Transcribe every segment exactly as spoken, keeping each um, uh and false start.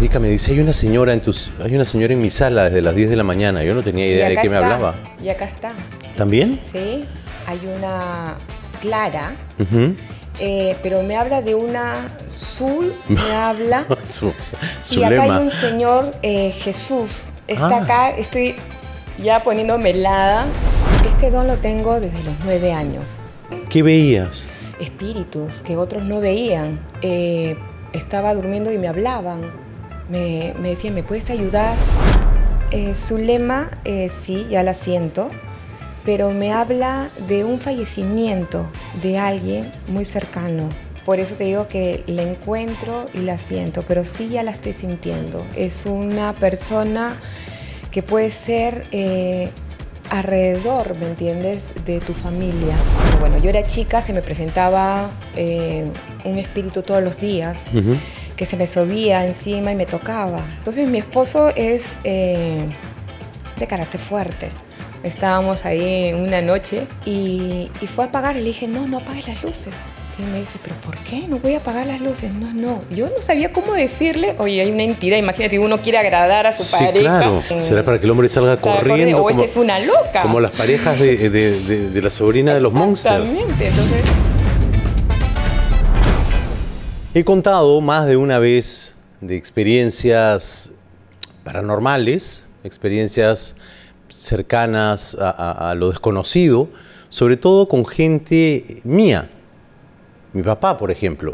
Erika me dice, hay una señora en tus, hay una señora en mi sala desde las diez de la mañana. Yo no tenía idea de qué me hablaba. Y acá está. ¿También? Sí, hay una Clara, Uh-huh. eh, pero me habla de una Zul, me habla. su, su y acá lema. hay un señor, eh, Jesús, está Ah. acá, estoy ya poniéndome helada. Este don lo tengo desde los nueve años. ¿Qué veías? Espíritus que otros no veían. Eh, estaba durmiendo y me hablaban. Me, me decían, ¿me puedes ayudar? Eh, su lema, eh, sí, ya la siento, pero me habla de un fallecimiento de alguien muy cercano. Por eso te digo que la encuentro y la siento, pero sí ya la estoy sintiendo. Es una persona que puede ser eh, alrededor, ¿me entiendes?, de tu familia. Bueno, yo era chica, se me presentaba eh, un espíritu todos los días. Uh-huh. Que se me subía encima y me tocaba. Entonces mi esposo es eh, de carácter fuerte. Estábamos ahí una noche y, y fue a apagar. Le dije, no, no apagues las luces. Y me dice, ¿pero por qué? No voy a apagar las luces. No, no. Yo no sabía cómo decirle. Oye, hay una entidad. Imagínate, uno quiere agradar a su Sí, pareja. claro. Será para que el hombre salga corriendo. O como, esta es una loca. Como las parejas de, de, de, de la sobrina de los Monsters. Exactamente. Entonces... He contado más de una vez de experiencias paranormales, experiencias cercanas a, a, a lo desconocido, sobre todo con gente mía, mi papá, por ejemplo.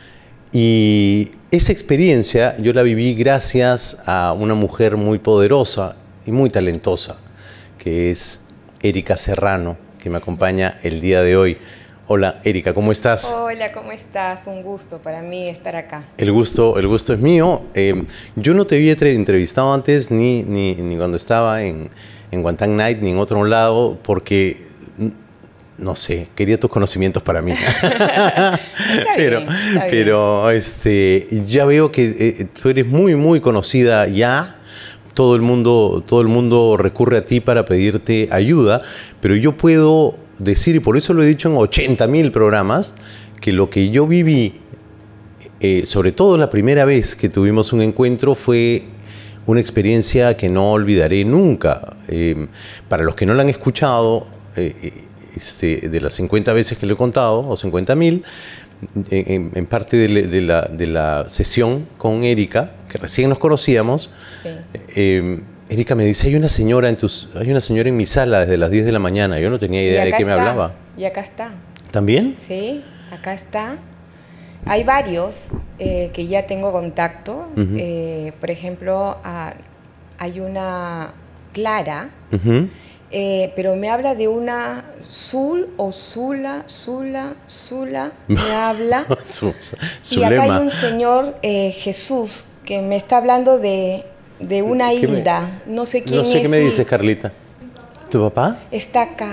Y esa experiencia yo la viví gracias a una mujer muy poderosa y muy talentosa, que es Erika Serrano, que me acompaña el día de hoy. Hola, Erika, ¿cómo estás? Hola, ¿cómo estás? Un gusto para mí estar acá. El gusto, el gusto es mío. Eh, yo no te había entrevistado antes, ni, ni, ni cuando estaba en, en Guantán Night, ni en otro lado, porque, no sé, quería tus conocimientos para mí. Está pero bien, está pero bien. Este, ya veo que eh, tú eres muy, muy conocida ya. Todo el mundo, todo el mundo recurre a ti para pedirte ayuda, pero yo puedo decir, y por eso lo he dicho en ochenta mil programas, que lo que yo viví, eh, sobre todo la primera vez que tuvimos un encuentro, fue una experiencia que no olvidaré nunca. Eh, para los que no la han escuchado, eh, este, de las cincuenta veces que lo he contado, o cincuenta mil, en, en parte de, de, la, de la sesión con Erika, que recién nos conocíamos, Sí. eh, Erika me dice, hay una señora en tus, hay una señora en mi sala desde las diez de la mañana. Yo no tenía idea de qué me está, hablaba. Y acá está. ¿También? Sí, acá está. Hay varios eh, que ya tengo contacto. Uh-huh. eh, por ejemplo, a, hay una Clara, Uh-huh. eh, pero me habla de una Zul o Zula, Zula, Zula, me habla. su su y acá lema. hay un señor, eh, Jesús, que me está hablando de, de una ¿Qué me- Hilda. No sé quién No sé es. qué me y dices, Carlita. ¿Tu papá? Está acá.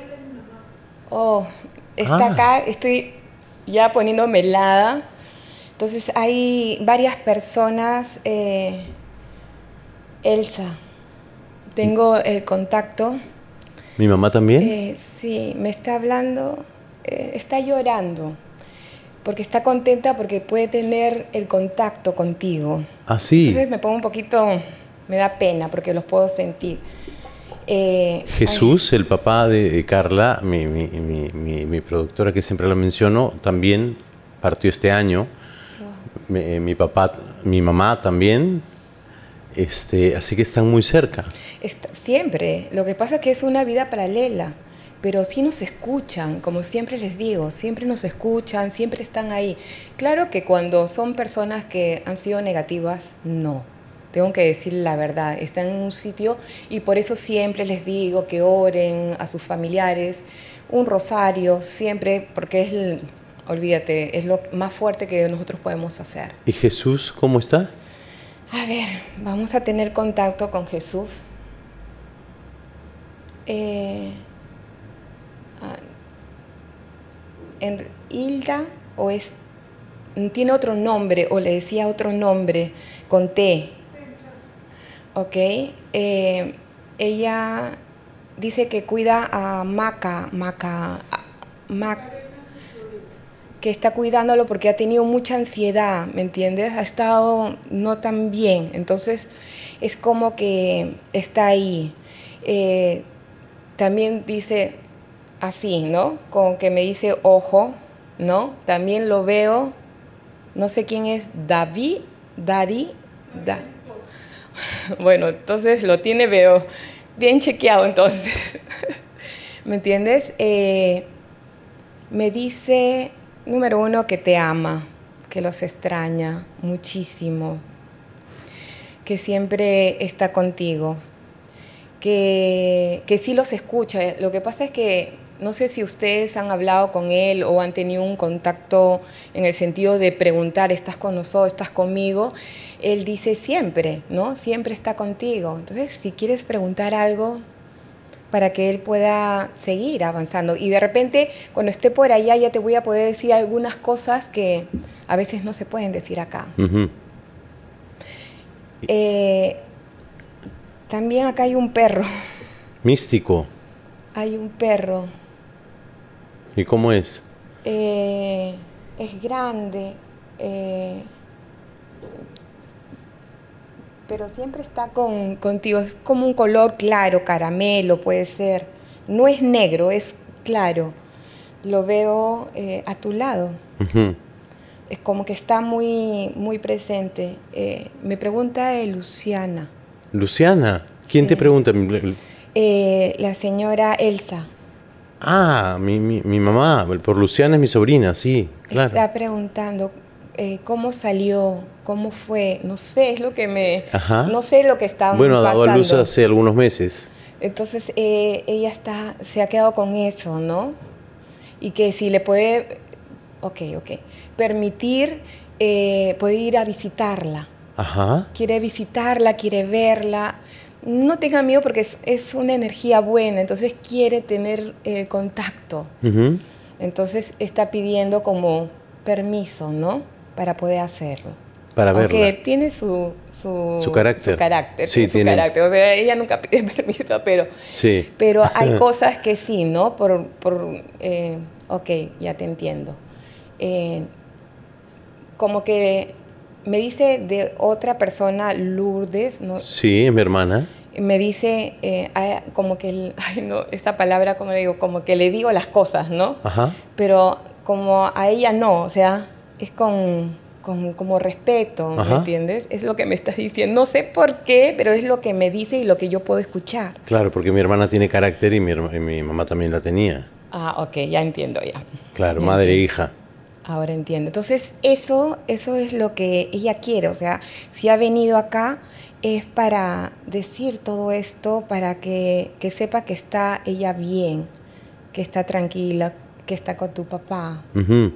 Oh, está Ah. acá. Estoy ya poniéndome helada. Entonces hay varias personas. Eh, Elsa, tengo el contacto. ¿Mi mamá también? Eh, sí, me está hablando, eh, está llorando, porque está contenta porque puede tener el contacto contigo. Ah, sí. Entonces me pongo un poquito, me da pena porque los puedo sentir. Eh, Jesús, el papá de Carla, mi, mi, mi, mi, mi productora que siempre la menciono, también partió este año. Mi, mi papá, mi mamá también. Este, así que están muy cerca. Está, siempre. Lo que pasa es que es una vida paralela, pero sí nos escuchan, como siempre les digo, siempre nos escuchan, siempre están ahí. Claro que cuando son personas que han sido negativas, no. Tengo que decir la verdad, están en un sitio y por eso siempre les digo que oren a sus familiares, un rosario, siempre, porque es, el, olvídate, es lo más fuerte que nosotros podemos hacer. ¿Y Jesús cómo está? A ver, vamos a tener contacto con Jesús. Eh, ah, en Hilda, o es, tiene otro nombre, o le decía otro nombre, con T. Ok. Eh, ella dice que cuida a Maca, Maca, a- Mac, que está cuidándolo porque ha tenido mucha ansiedad, ¿me entiendes? Ha estado no tan bien, entonces es como que está ahí. Eh, también dice así, ¿no? Como que me dice ojo, ¿no? También lo veo, no sé quién es, David, Daddy, da. Bueno, entonces lo tiene, veo, bien chequeado entonces, ¿me entiendes? Eh, me dice, número uno, que te ama, que los extraña muchísimo, que siempre está contigo, que, que sí los escucha. Lo que pasa es que no sé si ustedes han hablado con él o han tenido un contacto en el sentido de preguntar, ¿estás con nosotros? ¿Estás conmigo? Él dice siempre, ¿no? Siempre está contigo. Entonces, si quieres preguntar algo para que él pueda seguir avanzando. Y de repente, cuando esté por allá, ya te voy a poder decir algunas cosas que a veces no se pueden decir acá. Uh-huh. eh, también acá hay un perro. Místico. Hay un perro. ¿Y cómo es? Eh, es grande, eh, pero siempre está con, contigo. Es como un color claro, caramelo puede ser. No es negro, es claro. Lo veo eh, a tu lado. Uh-huh. Es como que está muy, muy presente. Eh, me pregunta eh, Luciana. ¿Luciana? ¿Quién sí. te pregunta? Eh, la señora Elsa. Ah, mi, mi, mi mamá, por Luciana es mi sobrina, sí, claro. Está preguntando eh, cómo salió, cómo fue, no sé, es lo que me... Ajá. No sé lo que está bueno, pasando. Bueno, ha dado a luz hace algunos meses. Entonces, eh, ella está, se ha quedado con eso, ¿no? Y que si le puede, ok, ok, permitir, eh, puede ir a visitarla. Ajá. Quiere visitarla, quiere verla. No tenga miedo porque es, es una energía buena, entonces quiere tener el contacto. Uh-huh. Entonces está pidiendo como permiso, ¿no? Para poder hacerlo. Para verla. Porque tiene su, su, su carácter. Su carácter, sí, tiene tiene... su carácter. O sea, ella nunca pide permiso, pero, sí. pero hay cosas que sí, ¿no? Por, por, eh, ok, ya te entiendo. Eh, como que... Me dice de otra persona, Lourdes, ¿no? Sí, es mi hermana. Me dice, eh, como que, el, ay, no, esa palabra, como le digo, como que le digo las cosas, ¿no? Ajá. Pero como a ella no, o sea, es con, con como respeto, Ajá. ¿me entiendes? Es lo que me estás diciendo. No sé por qué, pero es lo que me dice y lo que yo puedo escuchar. Claro, porque mi hermana tiene carácter y mi, y mi mamá también la tenía. Ah, ok, ya entiendo ya. Claro, ya madre e entiendo. hija. Ahora entiendo. Entonces, eso, eso es lo que ella quiere. O sea, si ha venido acá es para decir todo esto, para que, que sepa que está ella bien, que está tranquila, que está con tu papá, uh-huh.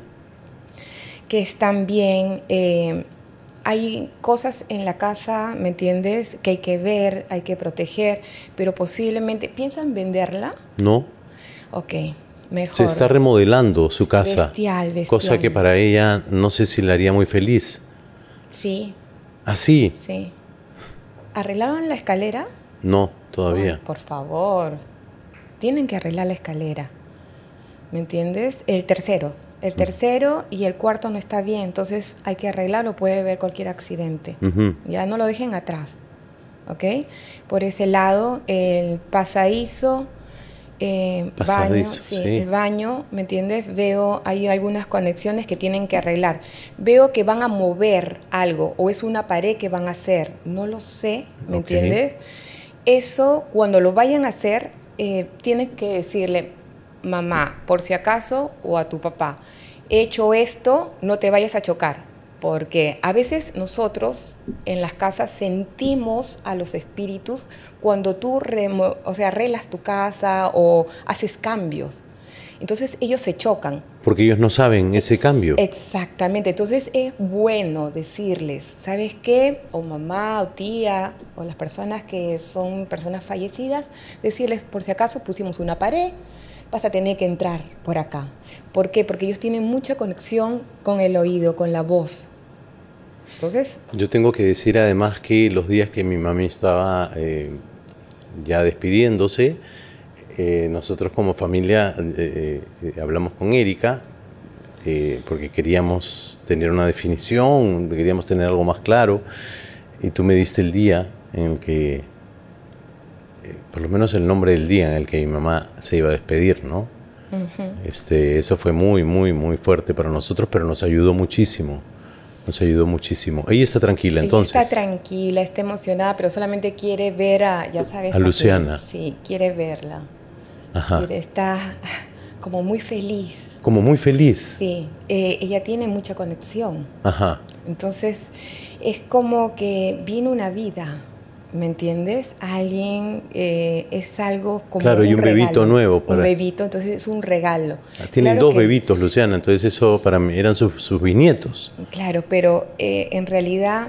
que están bien. Eh, hay cosas en la casa, ¿me entiendes?, que hay que ver, hay que proteger, pero posiblemente... ¿Piensan venderla? No. Ok. Mejor. Se está remodelando su casa. Bestial, bestial. Cosa que para ella no sé si la haría muy feliz. Sí. ¿Ah, sí? Sí. ¿Arreglaron la escalera? No, todavía. Ay, por favor. Tienen que arreglar la escalera. ¿Me entiendes? El tercero. El tercero y el cuarto no está bien. Entonces hay que arreglarlo. Puede haber cualquier accidente. Uh-huh. Ya no lo dejen atrás. ¿Ok? Por ese lado, el pasadizo... Eh, baño, sí, sí. El baño, ¿me entiendes? Veo, hay algunas conexiones que tienen que arreglar. Veo que van a mover algo o es una pared que van a hacer. No lo sé, ¿me okay. entiendes? Eso, cuando lo vayan a hacer, eh, tienes que decirle, mamá, por si acaso, o a tu papá, he hecho esto, no te vayas a chocar. Porque a veces nosotros en las casas sentimos a los espíritus cuando tú remo- o sea, arreglas tu casa o haces cambios. Entonces ellos se chocan. Porque ellos no saben ese Ex- cambio. Exactamente. Entonces es bueno decirles, ¿sabes qué? O mamá o tía o las personas que son personas fallecidas, decirles, por si acaso pusimos una pared, vas a tener que entrar por acá. ¿Por qué? Porque ellos tienen mucha conexión con el oído, con la voz. Entonces... Yo tengo que decir además que los días que mi mami estaba eh, ya despidiéndose, eh, nosotros como familia eh, eh, hablamos con Erika, que, porque queríamos tener una definición, queríamos tener algo más claro, y tú me diste el día en el que, eh, por lo menos el nombre del día en el que mi mamá se iba a despedir, ¿no? Uh-huh. Este, eso fue muy, muy, muy fuerte para nosotros, pero nos ayudó muchísimo. Nos ayudó muchísimo. Ella está tranquila, entonces. Ella está tranquila, está emocionada, pero solamente quiere ver a, ya sabes, a Luciana. Que, sí, quiere verla. Ajá. Quiere, está como muy feliz. Como muy feliz. Sí, eh, ella tiene mucha conexión. Ajá. Entonces, es como que viene una vida, ¿me entiendes? Alguien eh, es algo como claro, un y un regalo, bebito nuevo. Para... Un bebito, entonces es un regalo. Tienen claro dos que... bebitos, Luciana, entonces eso para mí eran sus, sus bisnietos. Claro, pero eh, en realidad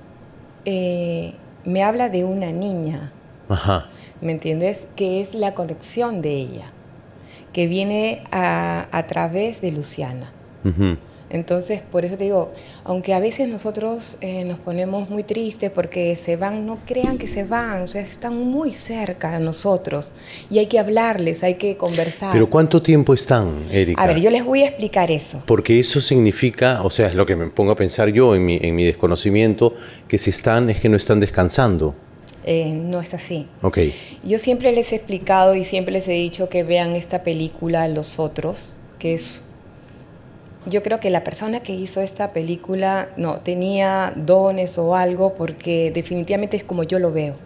eh, me habla de una niña. Ajá. ¿Me entiendes? Que es la conexión de ella, que viene a, a través de Luciana. Uh-huh. Entonces, por eso te digo, aunque a veces nosotros eh, nos ponemos muy tristes porque se van, no crean que se van, o sea, están muy cerca de nosotros y hay que hablarles, hay que conversar. ¿Pero cuánto tiempo están, Erika? A ver, yo les voy a explicar eso. Porque eso significa, o sea, es lo que me pongo a pensar yo en mi, en mi desconocimiento, que si están, es que no están descansando. Eh, no es así. Okay. Yo siempre les he explicado y siempre les he dicho que vean esta película Los Otros, que es... Yo creo que la persona que hizo esta película no tenía dones o algo, porque definitivamente es como yo lo veo.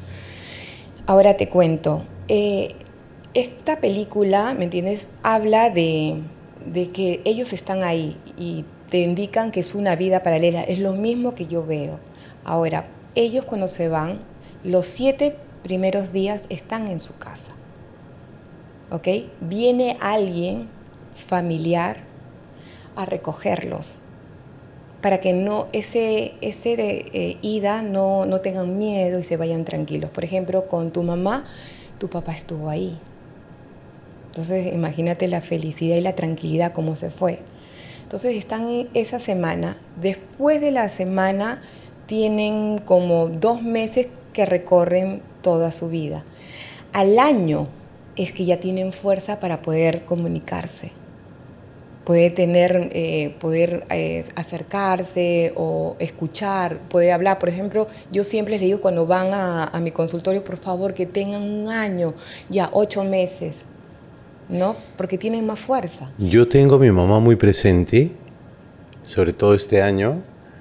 Ahora te cuento. Eh, esta película, ¿me entiendes? Habla de, de que ellos están ahí y te indican que es una vida paralela. Es lo mismo que yo veo. Ahora, ellos cuando se van, los siete primeros días están en su casa. ¿Ok? Viene alguien familiar a recogerlos para que no ese, ese de eh, ida no, no tengan miedo y se vayan tranquilos. Por ejemplo, con tu mamá, tu papá estuvo ahí. Entonces, imagínate la felicidad y la tranquilidad cómo se fue. Entonces, están esa semana. Después de la semana, tienen como dos meses que recorren toda su vida. Al año es que ya tienen fuerza para poder comunicarse. Puede tener, eh, poder eh, acercarse o escuchar, puede hablar. Por ejemplo, yo siempre les digo cuando van a, a mi consultorio, por favor, que tengan un año, ya ocho meses, ¿no? Porque tienen más fuerza. Yo tengo a mi mamá muy presente, sobre todo este año,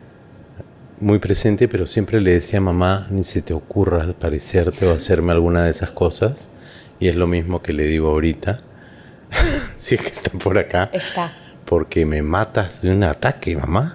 muy presente, pero siempre le decía, mamá, ni se te ocurra parecerte o hacerme alguna de esas cosas. Y es lo mismo que le digo ahorita. Si es que está por acá. Está. Porque me matas de un ataque, mamá.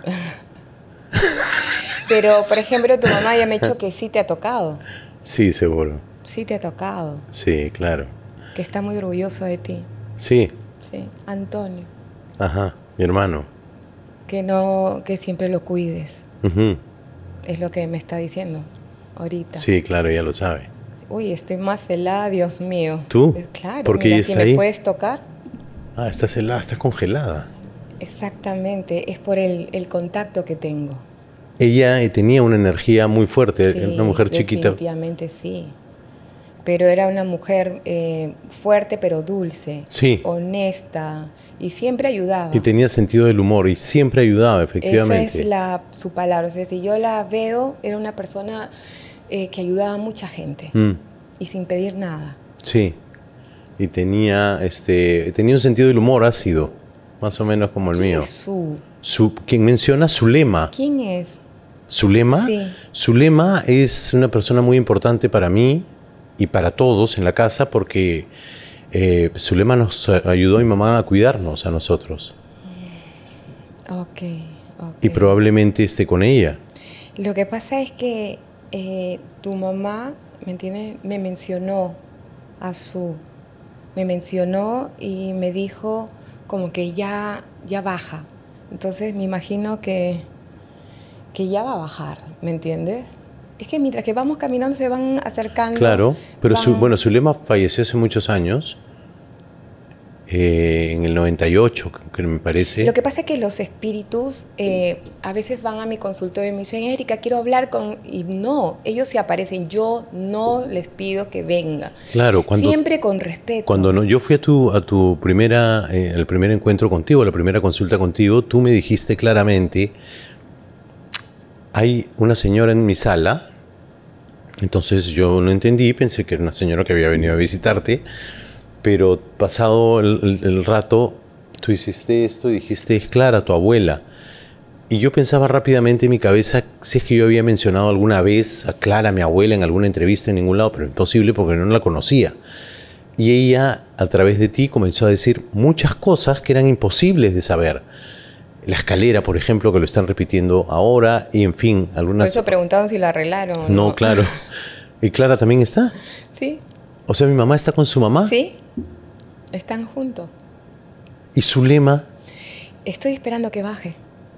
Pero, por ejemplo, tu mamá ya me ha dicho que sí te ha tocado. Sí, seguro. Sí te ha tocado. Sí, claro. Que está muy orgulloso de ti. Sí. Sí, Antonio. Ajá, mi hermano. Que no, que siempre lo cuides. Uh-huh. Es lo que me está diciendo ahorita. Sí, claro, ya lo sabe. Uy, estoy más helada, Dios mío. ¿Tú? Claro, porque mira, ella está si ahí. ¿Me puedes tocar? Ah, estás helada, estás congelada. Exactamente, es por el, el contacto que tengo. Ella tenía una energía muy fuerte, sí, una mujer chiquita. Definitivamente sí. Pero era una mujer eh, fuerte pero dulce, sí. honesta y siempre ayudaba. Y tenía sentido del humor y siempre ayudaba, efectivamente. Esa es la, su palabra. O sea, si yo la veo, era una persona eh, que ayudaba a mucha gente mm. y sin pedir nada. Sí. Y tenía, este, tenía un sentido del humor ácido, más o menos como el mío. Es su? Su, ¿quién menciona? Zulema. ¿Quién es? ¿Zulema? Sí. Zulema es una persona muy importante para mí y para todos en la casa porque eh, Zulema nos ayudó a mi mamá a cuidarnos a nosotros. Ok, ok. Y probablemente esté con ella. Lo que pasa es que eh, tu mamá, ¿me entiendes? Me mencionó a su... Me mencionó y me dijo como que ya, ya baja. Entonces me imagino que, que ya va a bajar, ¿me entiendes? Es que mientras que vamos caminando se van acercando. Claro, pero van... su, bueno, Zulema falleció hace muchos años eh, en el noventa y ocho, que me parece. Lo que pasa es que los espíritus eh, a veces van a mi consultorio y me dicen, Erika, quiero hablar con... Y no, ellos se aparecen, yo no les pido que vengan. Claro, cuando, siempre con respeto. Cuando no, yo fui a tu, a tu primera, eh, el primer encuentro contigo, la primera consulta contigo, tú me dijiste claramente, hay una señora en mi sala. Entonces yo no entendí, pensé que era una señora que había venido a visitarte, pero pasado el, el, el rato, tú hiciste esto y dijiste, es Clara, tu abuela. Y yo pensaba rápidamente en mi cabeza si es que yo había mencionado alguna vez a Clara, mi abuela, en alguna entrevista en ningún lado, pero imposible porque no la conocía. Y ella, a través de ti, comenzó a decir muchas cosas que eran imposibles de saber. La escalera, por ejemplo, que lo están repitiendo ahora, y en fin, algunas... Por eso preguntaron si la arreglaron. No, no, claro. ¿Y Clara también está? Sí. O sea, ¿mi mamá está con su mamá? Sí, están juntos. ¿Y Zulema? Estoy esperando que baje.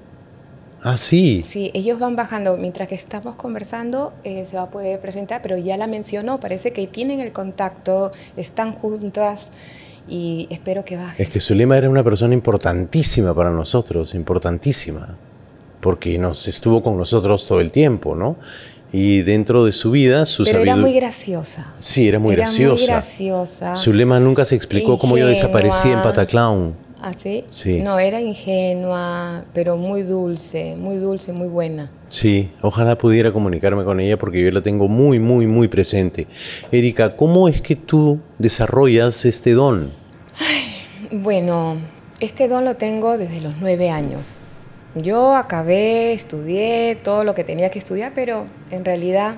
Ah, sí. Sí, ellos van bajando. Mientras que estamos conversando, eh, se va a poder presentar, pero ya la mencionó. Parece que tienen el contacto, están juntas y espero que baje. Es que Zulema era una persona importantísima para nosotros, importantísima, porque nos estuvo con nosotros todo el tiempo, ¿no? Y dentro de su vida, su Pero sabiduría... era muy graciosa. Sí, era muy era graciosa. muy graciosa. Zulema nunca se explicó ingenua. Cómo yo desaparecí en Pataclown. ¿Ah, sí? Sí. No, era ingenua, pero muy dulce, muy dulce, muy buena. Sí, ojalá pudiera comunicarme con ella porque yo la tengo muy, muy, muy presente. Erika, ¿cómo es que tú desarrollas este don? Ay, bueno, este don lo tengo desde los nueve años. Yo acabé, estudié todo lo que tenía que estudiar, pero en realidad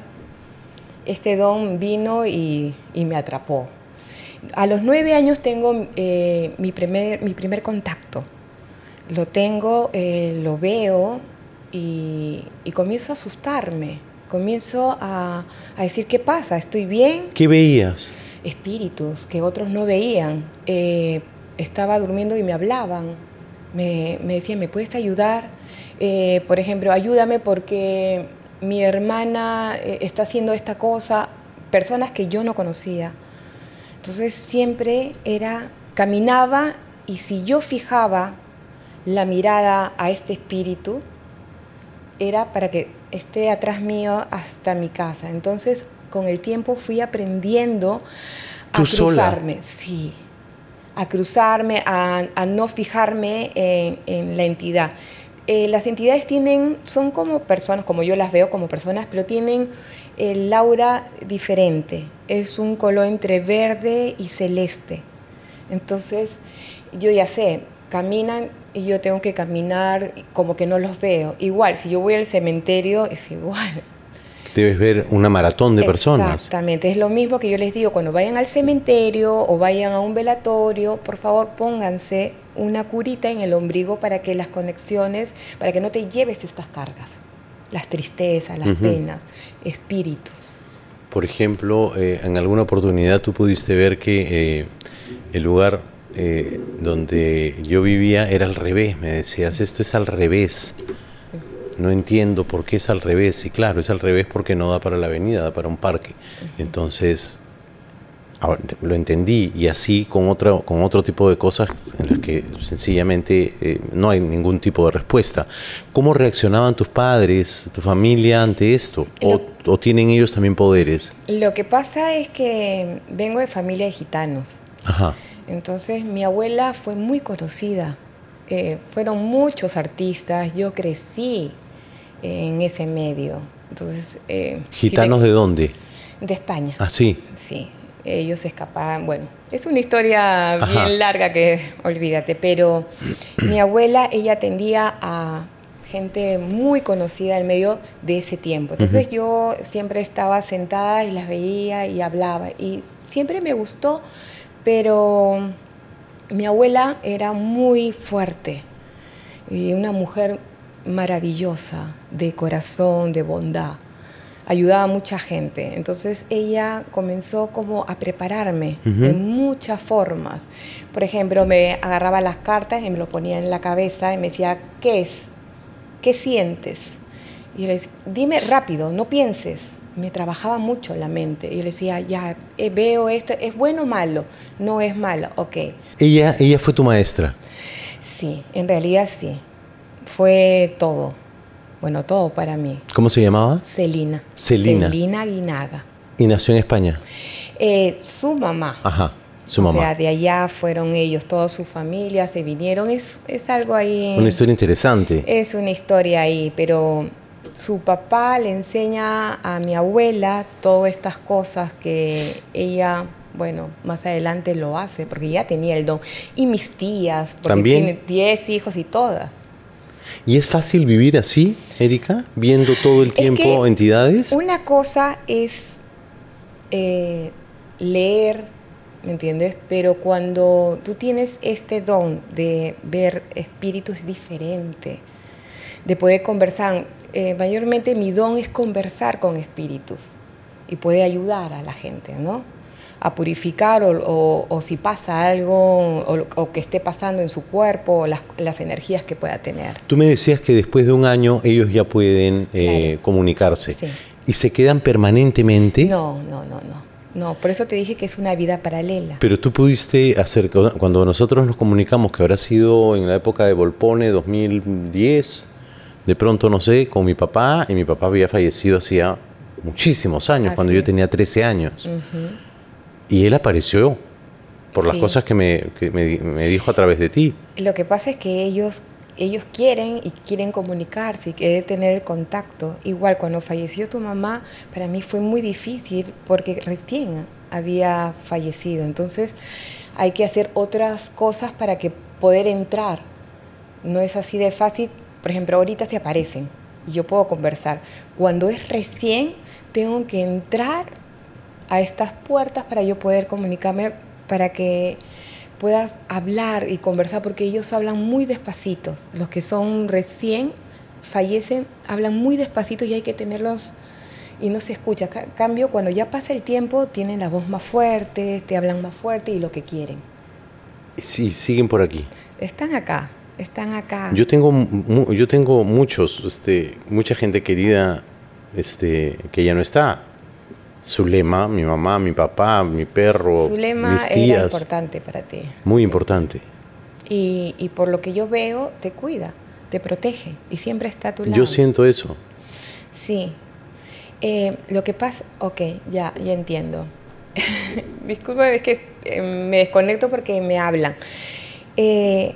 este don vino y, y me atrapó. A los nueve años tengo eh, mi, primer, mi primer contacto. Lo tengo, eh, lo veo y, y comienzo a asustarme. Comienzo a, a decir, ¿qué pasa? ¿Estoy bien? ¿Qué veías? Espíritus que otros no veían. Eh, estaba durmiendo y me hablaban. Me, me decían, ¿me puedes ayudar? Eh, por ejemplo, ayúdame porque mi hermana eh, está haciendo esta cosa. Personas que yo no conocía. Entonces siempre era, caminaba y si yo fijaba la mirada a este espíritu, era para que esté atrás mío hasta mi casa. Entonces con el tiempo fui aprendiendo a ¿Tú cruzarme. sola? Sí, a cruzarme, a, a no fijarme en, en la entidad. Eh, las entidades tienen, son como personas, como yo las veo como personas, pero tienen el aura diferente. Es un color entre verde y celeste. Entonces, yo ya sé, caminan y yo tengo que caminar como que no los veo. Igual, si yo voy al cementerio, es igual. Debes ver una maratón de personas. Exactamente, es lo mismo que yo les digo, cuando vayan al cementerio o vayan a un velatorio, por favor pónganse una curita en el ombligo para que las conexiones, para que no te lleves estas cargas, las tristezas, las uh-huh. penas, espíritus. Por ejemplo, eh, en alguna oportunidad tú pudiste ver que eh, el lugar eh, donde yo vivía era al revés, me decías, esto es al revés. No entiendo por qué es al revés. Y claro, es al revés porque no da para la avenida, da para un parque. Entonces, lo entendí. Y así con, otra, con otro tipo de cosas en las que sencillamente eh, no hay ningún tipo de respuesta. ¿Cómo reaccionaban tus padres, tu familia ante esto? ¿O, lo, ¿O tienen ellos también poderes? Lo que pasa es que vengo de familia de gitanos. Ajá. Entonces, mi abuela fue muy conocida. Eh, fueron muchos artistas. Yo crecí en ese medio. Entonces, eh, ¿Gitanos si te, de dónde? De España. Ah, sí. Sí, ellos escapaban. Bueno, es una historia bien Ajá. larga que olvídate, pero mi abuela, ella atendía a gente muy conocida en medio de ese tiempo. Entonces uh-huh. yo siempre estaba sentada y las veía y hablaba. Y siempre me gustó, pero mi abuela era muy fuerte y una mujer maravillosa, de corazón, de bondad. Ayudaba a mucha gente. Entonces ella comenzó como a prepararme uh-huh. en muchas formas. Por ejemplo, me agarraba las cartas y me lo ponía en la cabeza y me decía, ¿qué es? ¿Qué sientes? Y yo le decía, dime rápido, no pienses. me trabajaba mucho la mente. Y yo le decía, ya, eh, veo esto, ¿es bueno o malo? No es malo, ok. ¿Ella, ella fue tu maestra? Sí, en realidad sí. Fue todo. Bueno, todo para mí. ¿Cómo se llamaba? Celina. Celina. Celina Guinaga. ¿Y nació en España? Eh, su mamá. Ajá, su o mamá. O sea, de allá fueron ellos, toda su familia se vinieron. Es, es algo ahí... Una historia interesante. Es una historia ahí, pero su papá le enseña a mi abuela todas estas cosas que ella, bueno, más adelante lo hace, porque ya tenía el don. Y mis tías, porque ¿También? tiene diez hijos y todas. ¿Y es fácil vivir así, Erika? Viendo todo el tiempo es que entidades. Una cosa es eh, leer, ¿me entiendes? Pero cuando tú tienes este don de ver espíritus es diferente, de poder conversar. Eh, mayormente mi don es conversar con espíritus y poder ayudar a la gente, ¿no? A purificar o, o, o si pasa algo o, o que esté pasando en su cuerpo, o las, las energías que pueda tener. Tú me decías que después de un año ellos ya pueden eh, Claro. comunicarse. Sí. ¿Y se quedan permanentemente? No, no, no, no. No, por eso te dije que es una vida paralela. Pero tú pudiste hacer, cuando nosotros nos comunicamos, que habrá sido en la época de Volpone, dos mil diez, de pronto, no sé, con mi papá, y mi papá había fallecido hacía muchísimos años, Así cuando yo es. tenía trece años. Uh-huh. Y él apareció por las Sí. cosas que, me, que me, me dijo a través de ti. Lo que pasa es que ellos, ellos quieren y quieren comunicarse y quieren tener el contacto. Igual cuando falleció tu mamá, para mí fue muy difícil porque recién había fallecido. Entonces hay que hacer otras cosas para que poder entrar. No es así de fácil. Por ejemplo, ahorita se aparecen y yo puedo conversar. Cuando es recién, tengo que entrar a estas puertas para yo poder comunicarme, para que puedas hablar y conversar, porque ellos hablan muy despacitos. Los que son recién fallecen, hablan muy despacitos y hay que tenerlos y no se escucha. En cambio, cuando ya pasa el tiempo, tienen la voz más fuerte, te hablan más fuerte y lo que quieren. Sí, siguen por aquí. Están acá, están acá. Yo tengo, mu- yo tengo muchos, este, mucha gente querida este, que ya no está. Zulema, mi mamá, mi papá, mi perro, Zulema mis era tías. importante para ti. Muy importante. Y, y por lo que yo veo, te cuida, te protege y siempre está a tu lado. Yo siento eso. Sí. Eh, lo que pasa... Ok, ya, ya entiendo. Disculpa, es que eh, me desconecto porque me hablan. Eh,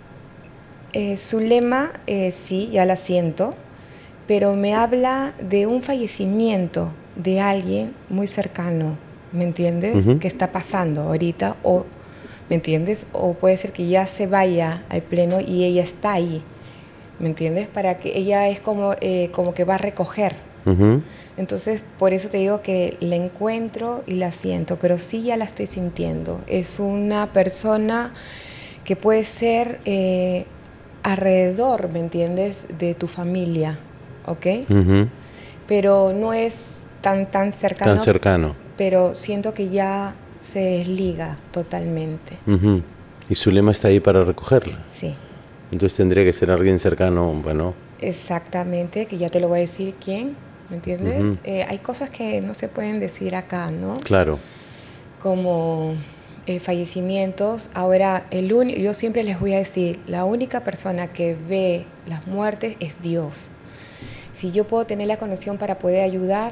eh, Zulema, eh, sí, ya la siento, pero me habla de un fallecimiento de alguien muy cercano, ¿me entiendes? Uh-huh. Que está pasando ahorita, o, ¿me entiendes? O puede ser que ya se vaya al pleno y ella está ahí, ¿me entiendes? Para que ella es como, eh, como que va a recoger. Uh-huh. Entonces, por eso te digo que la encuentro y la siento, pero sí ya la estoy sintiendo. Es una persona que puede ser eh, alrededor, ¿me entiendes? De tu familia, ¿ok? Uh-huh. Pero no es tan, tan cercano. Tan cercano. Pero siento que ya se desliga totalmente. Uh-huh. Y Zulema está ahí para recogerla. Sí. Entonces tendría que ser alguien cercano, bueno. Exactamente, que ya te lo voy a decir quién, ¿me entiendes? Uh-huh. Eh, hay cosas que no se pueden decir acá, ¿no? Claro. Como eh, fallecimientos. Ahora, el único, yo siempre les voy a decir, la única persona que ve las muertes es Dios. Si yo puedo tener la conexión para poder ayudar,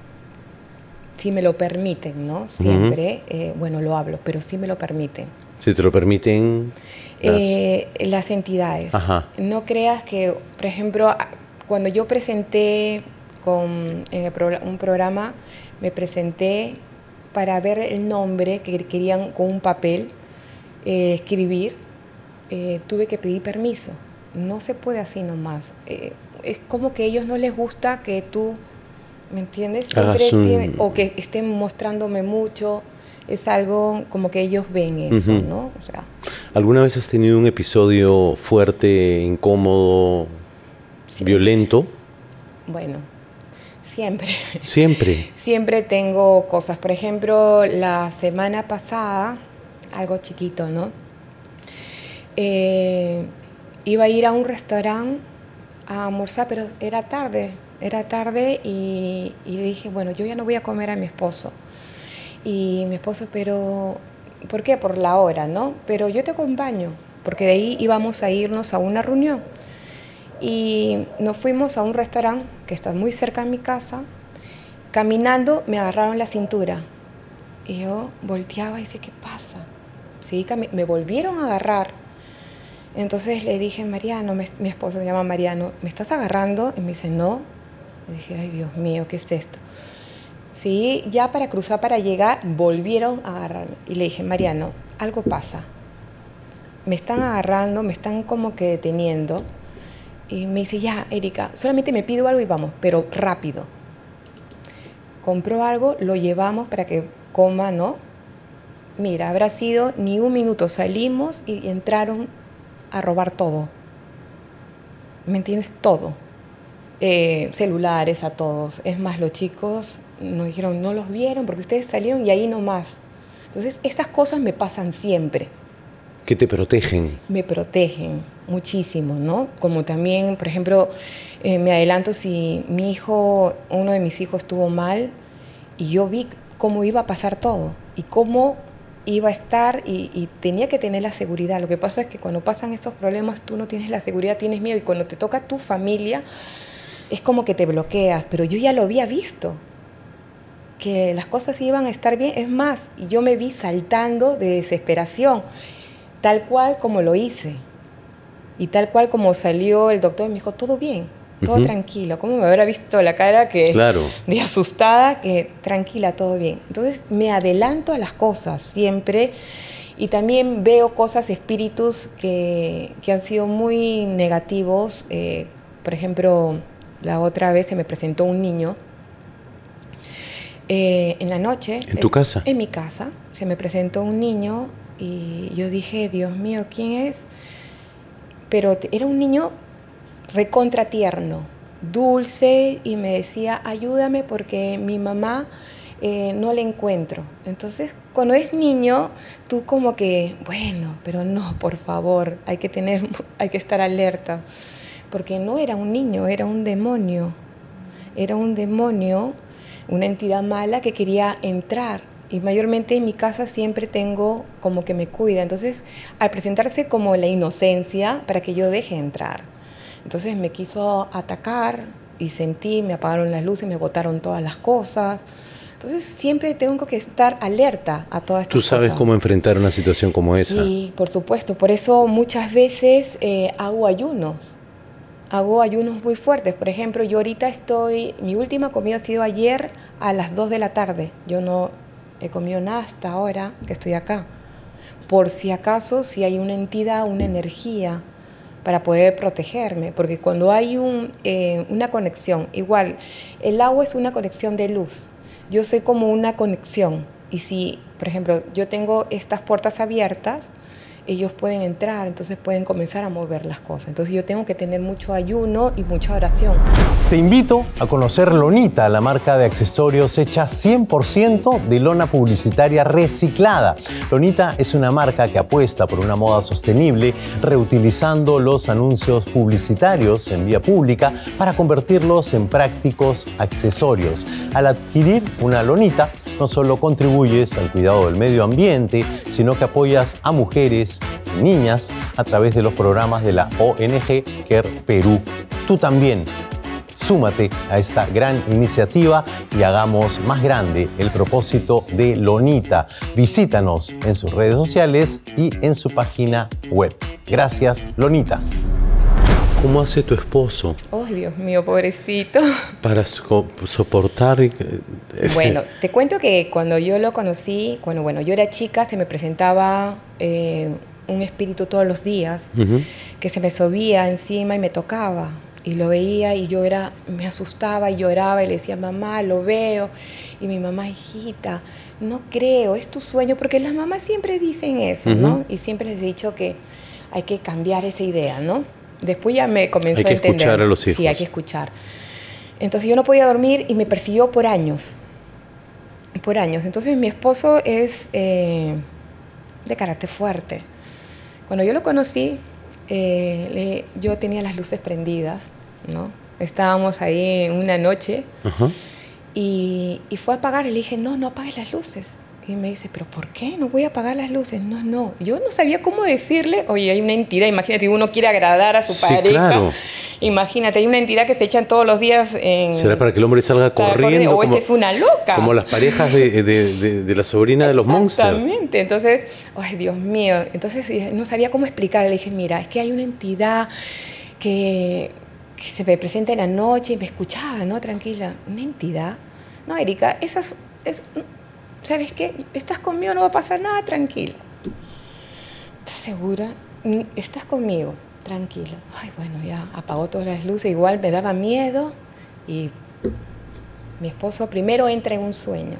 si me lo permiten, ¿no? Siempre, uh-huh. eh, bueno, lo hablo, pero si me lo permiten. Si te lo permiten las, eh, las entidades. Ajá. No creas que, por ejemplo, cuando yo presenté con en el pro, un programa, me presenté para ver el nombre que querían con un papel eh, escribir, eh, tuve que pedir permiso. No se puede así nomás. Eh, es como que a ellos no les gusta que tú, ¿me entiendes? Siempre un... tiene, o que estén mostrándome mucho. Es algo como que ellos ven eso, uh-huh. ¿no? O sea, ¿alguna vez has tenido un episodio fuerte, incómodo, sí. violento? Bueno, siempre. ¿Siempre? Siempre tengo cosas. Por ejemplo, la semana pasada, algo chiquito, ¿no? Eh, iba a ir a un restaurante a almorzar, pero era tarde. era tarde y, y le dije, bueno, yo ya no voy a comer a mi esposo. Y mi esposo, pero, ¿por qué? Por la hora, ¿no? Pero yo te acompaño, porque de ahí íbamos a irnos a una reunión. Y nos fuimos a un restaurante que está muy cerca de mi casa. Caminando me agarraron la cintura. Y yo volteaba y decía, ¿qué pasa? Sí, me volvieron a agarrar. Entonces le dije, Mariano, me, mi esposo se llama Mariano, ¿me estás agarrando? Y me dice, no. Le dije, ay, Dios mío, ¿qué es esto? Sí, ya para cruzar, para llegar, volvieron a agarrarme. Y le dije, Mariano, algo pasa. Me están agarrando, me están como que deteniendo. Y me dice, ya, Erika, solamente me pido algo y vamos, pero rápido. Compró algo, lo llevamos para que coma, ¿no? Mira, habrá sido ni un minuto. Salimos y entraron a robar todo. ¿Me entiendes? Todo. Eh, celulares a todos. Es más, los chicos nos dijeron, no los vieron porque ustedes salieron y ahí nomás. Entonces, esas cosas me pasan siempre. ¿Que te protegen? Me protegen muchísimo, ¿no? Como también, por ejemplo, eh, me adelanto si mi hijo, uno de mis hijos estuvo mal y yo vi cómo iba a pasar todo y cómo iba a estar y, y tenía que tener la seguridad. Lo que pasa es que cuando pasan estos problemas tú no tienes la seguridad, tienes miedo y cuando te toca tu familia es como que te bloqueas, pero yo ya lo había visto, que las cosas iban a estar bien. Es más, yo me vi saltando de desesperación, tal cual como lo hice y tal cual como salió el doctor, me dijo, todo bien, todo uh-huh. tranquilo. ¿Cómo me habrá visto la cara que claro. de asustada? Que tranquila, todo bien. Entonces me adelanto a las cosas siempre y también veo cosas, espíritus que, que han sido muy negativos. Eh, por ejemplo, la otra vez se me presentó un niño eh, en la noche. ¿En tu casa? En mi casa. Se me presentó un niño y yo dije, Dios mío, ¿quién es? Pero era un niño recontra tierno, dulce, y me decía, ayúdame porque mi mamá eh, no la encuentro. Entonces, cuando es niño, tú como que, bueno, pero no, por favor, hay que tener, hay que estar alerta. Porque no era un niño, era un demonio. Era un demonio, una entidad mala que quería entrar. Y mayormente en mi casa siempre tengo como que me cuida. Entonces, al presentarse como la inocencia, para que yo deje entrar. Entonces me quiso atacar y sentí, me apagaron las luces, me botaron todas las cosas. Entonces siempre tengo que estar alerta a todas estas cosas. ¿Tú sabes cómo enfrentar una situación como esa? Sí, por supuesto. Por eso muchas veces eh, hago ayunos. Hago ayunos muy fuertes. Por ejemplo, yo ahorita estoy, mi última comida ha sido ayer a las dos de la tarde. Yo no he comido nada hasta ahora que estoy acá. Por si acaso, si hay una entidad, una energía para poder protegerme. Porque cuando hay un, eh, una conexión, igual, el agua es una conexión de luz. Yo soy como una conexión. Y si, por ejemplo, yo tengo estas puertas abiertas, ellos pueden entrar, entonces pueden comenzar a mover las cosas. Entonces yo tengo que tener mucho ayuno y mucha oración. Te invito a conocer Lonita, la marca de accesorios hecha cien por ciento de lona publicitaria reciclada. Lonita es una marca que apuesta por una moda sostenible, reutilizando los anuncios publicitarios en vía pública para convertirlos en prácticos accesorios. Al adquirir una lonita, no solo contribuyes al cuidado del medio ambiente, sino que apoyas a mujeres y niñas a través de los programas de la O N G Care Perú. Tú también, súmate a esta gran iniciativa y hagamos más grande el propósito de Lonita. Visítanos en sus redes sociales y en su página web. Gracias, Lonita. ¿Cómo hace tu esposo? Oh, Dios mío, pobrecito. Para so soportar. Bueno, te cuento que cuando yo lo conocí, cuando bueno, yo era chica, se me presentaba eh, un espíritu todos los días, uh-huh. que se me subía encima y me tocaba. Y lo veía y yo era, me asustaba y lloraba y le decía, mamá, lo veo. Y mi mamá, hijita, no creo, es tu sueño. Porque las mamás siempre dicen eso, uh-huh. ¿no? Y siempre les he dicho que hay que cambiar esa idea, ¿no? Después ya me comenzó a entender. Hay que escuchar a los hijos. Sí, hay que escuchar. Entonces yo no podía dormir y me persiguió por años. Por años. Entonces mi esposo es eh, de carácter fuerte. Cuando yo lo conocí, eh, le, yo tenía las luces prendidas, ¿no? Estábamos ahí una noche Ajá. y, y fue a apagar. Y le dije, no, no apagues las luces. Y me dice, ¿pero por qué? No voy a apagar las luces. No, no. Yo no sabía cómo decirle. Oye, hay una entidad, imagínate, uno quiere agradar a su Sí, pareja. claro. Imagínate, hay una entidad que se echan todos los días en... ¿Será para que el hombre salga corriendo? O como, esta es una loca. como las parejas de, de, de, de la sobrina de los Monsters. Exactamente. Entonces, ay, Dios mío. Entonces no sabía cómo explicarle. Le dije, mira, es que hay una entidad que, que se me presenta en la noche y me escuchaba, ¿no? Tranquila. ¿Una entidad? No, Erika, esas... Es, ¿sabes qué? Estás conmigo, no va a pasar nada, tranquila. ¿Estás segura? Estás conmigo, tranquila. Ay, bueno, ya apagó todas las luces, igual me daba miedo y mi esposo primero entra en un sueño.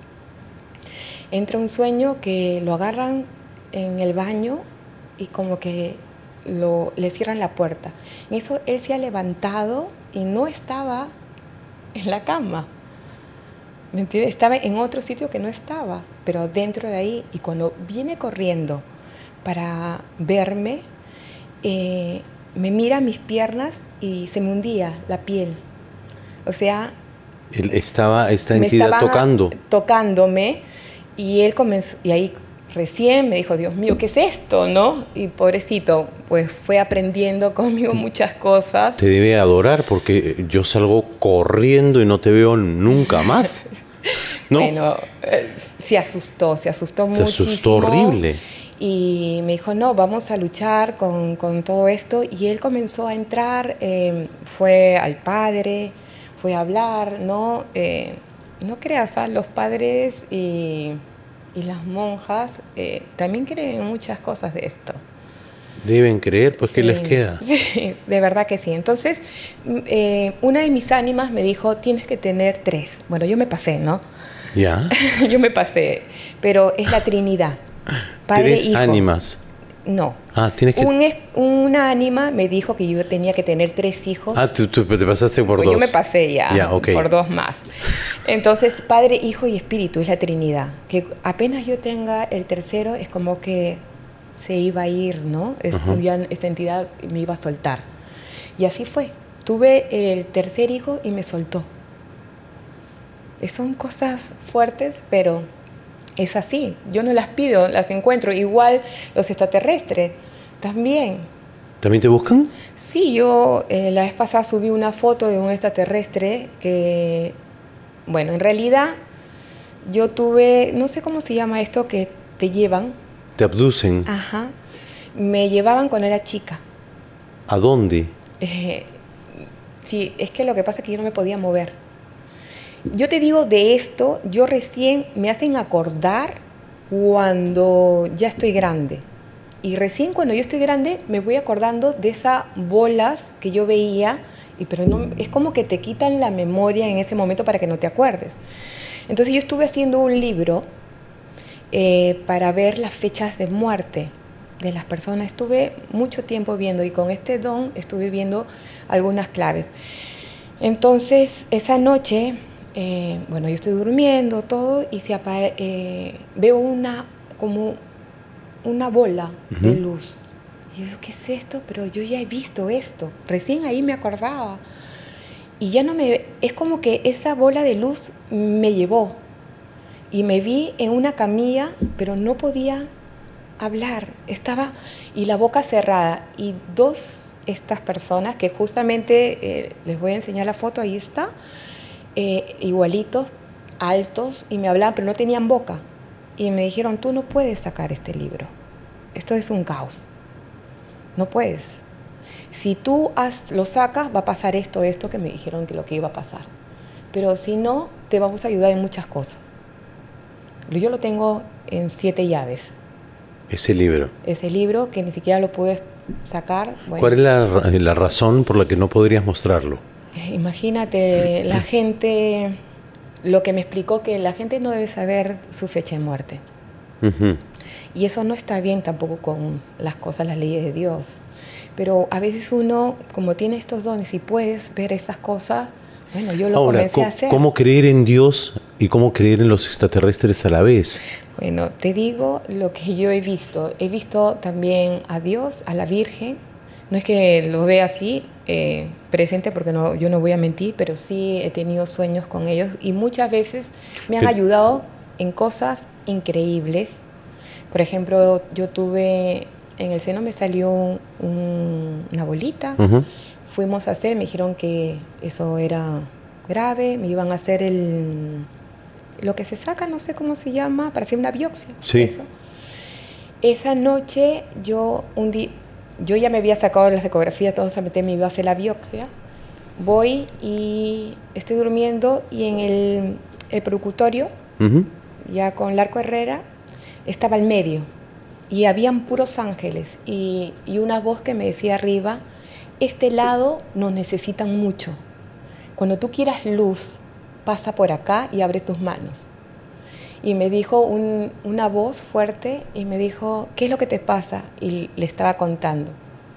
Entra un sueño que lo agarran en el baño y como que lo, le cierran la puerta. En eso él se ha levantado y no estaba en la cama. ¿Me entiendes? Estaba en otro sitio que no estaba, pero dentro de ahí. Y cuando viene corriendo para verme, eh, me mira mis piernas y se me hundía la piel. O sea... Él estaba esta entidad tocando. Tocándome y él comenzó... Y ahí recién me dijo, Dios mío, ¿qué es esto? ¿No? Y pobrecito, pues fue aprendiendo conmigo muchas cosas. Te debe adorar porque yo salgo corriendo y no te veo nunca más. ¿No? Bueno, eh, se asustó, se asustó se muchísimo. Se asustó horrible. Y me dijo, no, vamos a luchar con, con todo esto. Y él comenzó a entrar, eh, fue al padre, fue a hablar, ¿no? Eh, no creas, ¿ah? Los padres y, y las monjas eh, también creen en muchas cosas de esto. Deben creer, pues, sí, ¿qué les queda? Sí, de verdad que sí. Entonces, eh, una de mis ánimas me dijo, tienes que tener tres. Bueno, yo me pasé, ¿no? Ya. Yo me pasé, pero es la Trinidad. Padre, ¿Tres hijo. ánimas? No. Ah, tienes que... Un, una ánima me dijo que yo tenía que tener tres hijos. Ah, tú, tú te pasaste por pues dos. Yo me pasé ya, ya okay. por dos más. Entonces, Padre, Hijo y Espíritu es la Trinidad. Que apenas yo tenga el tercero, es como que se iba a ir, ¿no? Es, uh-huh. Ya esta entidad me iba a soltar. Y así fue. Tuve el tercer hijo y me soltó. Son cosas fuertes, pero es así. Yo no las pido, las encuentro. Igual los extraterrestres, también. ¿También te buscan? Sí, yo eh, la vez pasada subí una foto de un extraterrestre que, bueno, en realidad yo tuve, no sé cómo se llama esto, que te llevan. Te abducen. Ajá. Me llevaban cuando era chica. ¿A dónde? Eh, sí, es que lo que pasa es que yo no me podía mover. Yo te digo de esto, yo recién me hacen acordar cuando ya estoy grande. Y recién cuando yo estoy grande me voy acordando de esas bolas que yo veía, y pero no, es como que te quitan la memoria en ese momento para que no te acuerdes. Entonces yo estuve haciendo un libro eh, para ver las fechas de muerte de las personas. Estuve mucho tiempo viendo y con este don estuve viendo algunas claves. Entonces esa noche, eh, bueno, yo estoy durmiendo todo y se apare, eh, veo una como una bola uh-huh. de luz. Y yo digo, ¿qué es esto? Pero yo ya he visto esto. Recién ahí me acordaba. Y ya no me... Es como que esa bola de luz me llevó. Y me vi en una camilla, pero no podía hablar. Estaba... Y la boca cerrada. Y dos, estas personas, que justamente eh, les voy a enseñar la foto, ahí está, eh, igualitos, altos, y me hablaban, pero no tenían boca. Y me dijeron, tú no puedes sacar este libro. Esto es un caos. No puedes. Si tú has, lo sacas, va a pasar esto, esto, que me dijeron que lo que iba a pasar. Pero si no, te vamos a ayudar en muchas cosas. Yo lo tengo en siete llaves. Ese libro. Ese libro que ni siquiera lo puedes sacar. Bueno. ¿Cuál es la, la razón por la que no podrías mostrarlo? Eh, imagínate, la gente... Lo que me explicó que la gente no debe saber su fecha de muerte. Uh-huh. Y eso no está bien tampoco con las cosas, las leyes de Dios. Pero a veces uno, como tiene estos dones y puedes ver esas cosas, bueno, yo lo Ahora, comencé a hacer. ¿cómo creer en Dios y cómo creer en los extraterrestres a la vez? Bueno, te digo lo que yo he visto. He visto también a Dios, a la Virgen. No es que lo vea así, eh, presente porque no, yo no voy a mentir, pero sí he tenido sueños con ellos y muchas veces me han Te- ayudado en cosas increíbles. Por ejemplo, yo tuve, en el seno me salió un- un- una bolita, Ujú. fuimos a hacer, me dijeron que eso era grave, me iban a hacer el, lo que se saca, no sé cómo se llama, para hacer una biopsia. Sí. Eso. Esa noche yo, un día, yo ya me había sacado las ecografías, todo se metí, me iba a hacer la biopsia. Voy y estoy durmiendo y en el, el percutorio, Ujú. ya con Larco Herrera, estaba al medio y habían puros ángeles y, y una voz que me decía arriba, este lado nos necesitan mucho. Cuando tú quieras luz, pasa por acá y abre tus manos. Y me dijo un- una voz fuerte y me dijo, ¿qué es lo que te pasa? Y le estaba contando.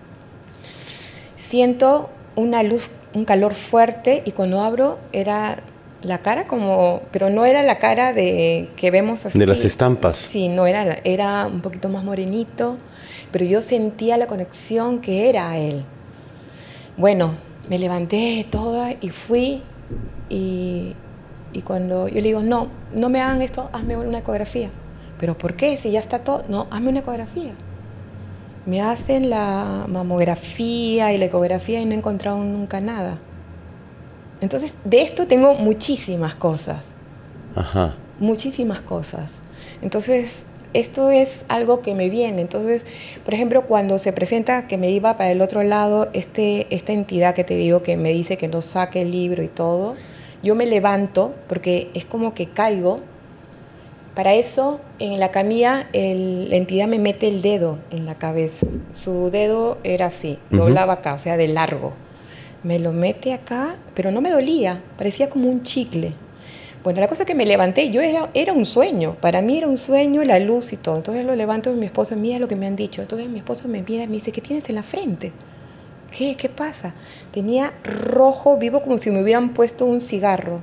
Siento una luz, un calor fuerte y cuando abro era la cara como, pero no era la cara de que vemos así. De las estampas. Sí, no era, la- era un poquito más morenito, pero yo sentía la conexión que era él. Bueno, me levanté toda y fui y, y cuando yo le digo, no, no me hagan esto, hazme una ecografía. ¿Pero por qué? Si ya está todo, no, hazme una ecografía. Me hacen la mamografía y la ecografía y no he encontrado nunca nada. Entonces, de esto tengo muchísimas cosas, Ajá. muchísimas cosas. Entonces, esto es algo que me viene. Entonces, por ejemplo, cuando se presenta que me iba para el otro lado, este, esta entidad que te digo que me dice que no saque el libro y todo, yo me levanto porque es como que caigo. Para eso, en la camilla, el- la entidad me mete el dedo en la cabeza. Su dedo era así, Ujú. doblaba acá, o sea, de largo. Me lo mete acá, pero no me dolía, parecía como un chicle. Bueno, la cosa es que me levanté, yo era, era un sueño, para mí era un sueño, la luz y todo. Entonces lo levanto y mi esposo, mira lo que me han dicho. Entonces mi esposo me mira y me dice, ¿qué tienes en la frente? ¿Qué? ¿Qué pasa? Tenía rojo vivo como si me hubieran puesto un cigarro.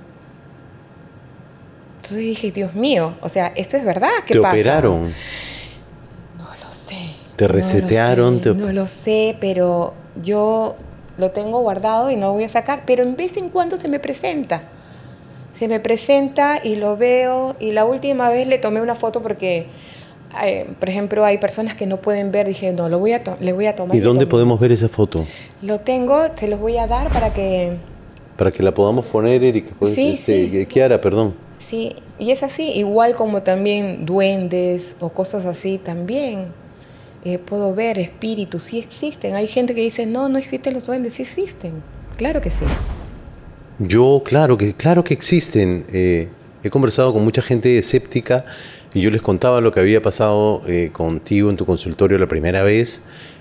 Entonces dije, Dios mío, o sea, ¿esto es verdad? ¿Qué Te pasa? operaron. No lo sé. Te No lo resetearon, sé, te- No lo sé, pero yo lo tengo guardado y no lo voy a sacar, pero en vez en cuando se me presenta. Se me presenta y lo veo y la última vez le tomé una foto porque, eh, por ejemplo, hay personas que no pueden ver, dije, no, lo voy a to- le voy a tomar. ¿Y le dónde tomé. podemos ver esa foto? Lo tengo, te los voy a dar para que... Para que la podamos poner, Erika. Pues, Sí, este, sí. Kiara, perdón. Sí, y es así, igual como también duendes o cosas así, también eh, puedo ver espíritus, sí existen. Hay gente que dice, no, no existen los duendes, sí existen. Claro que sí. Yo, claro que, claro que existen. Eh, he conversado con mucha gente escéptica y yo les contaba lo que había pasado eh, contigo en tu consultorio la primera vez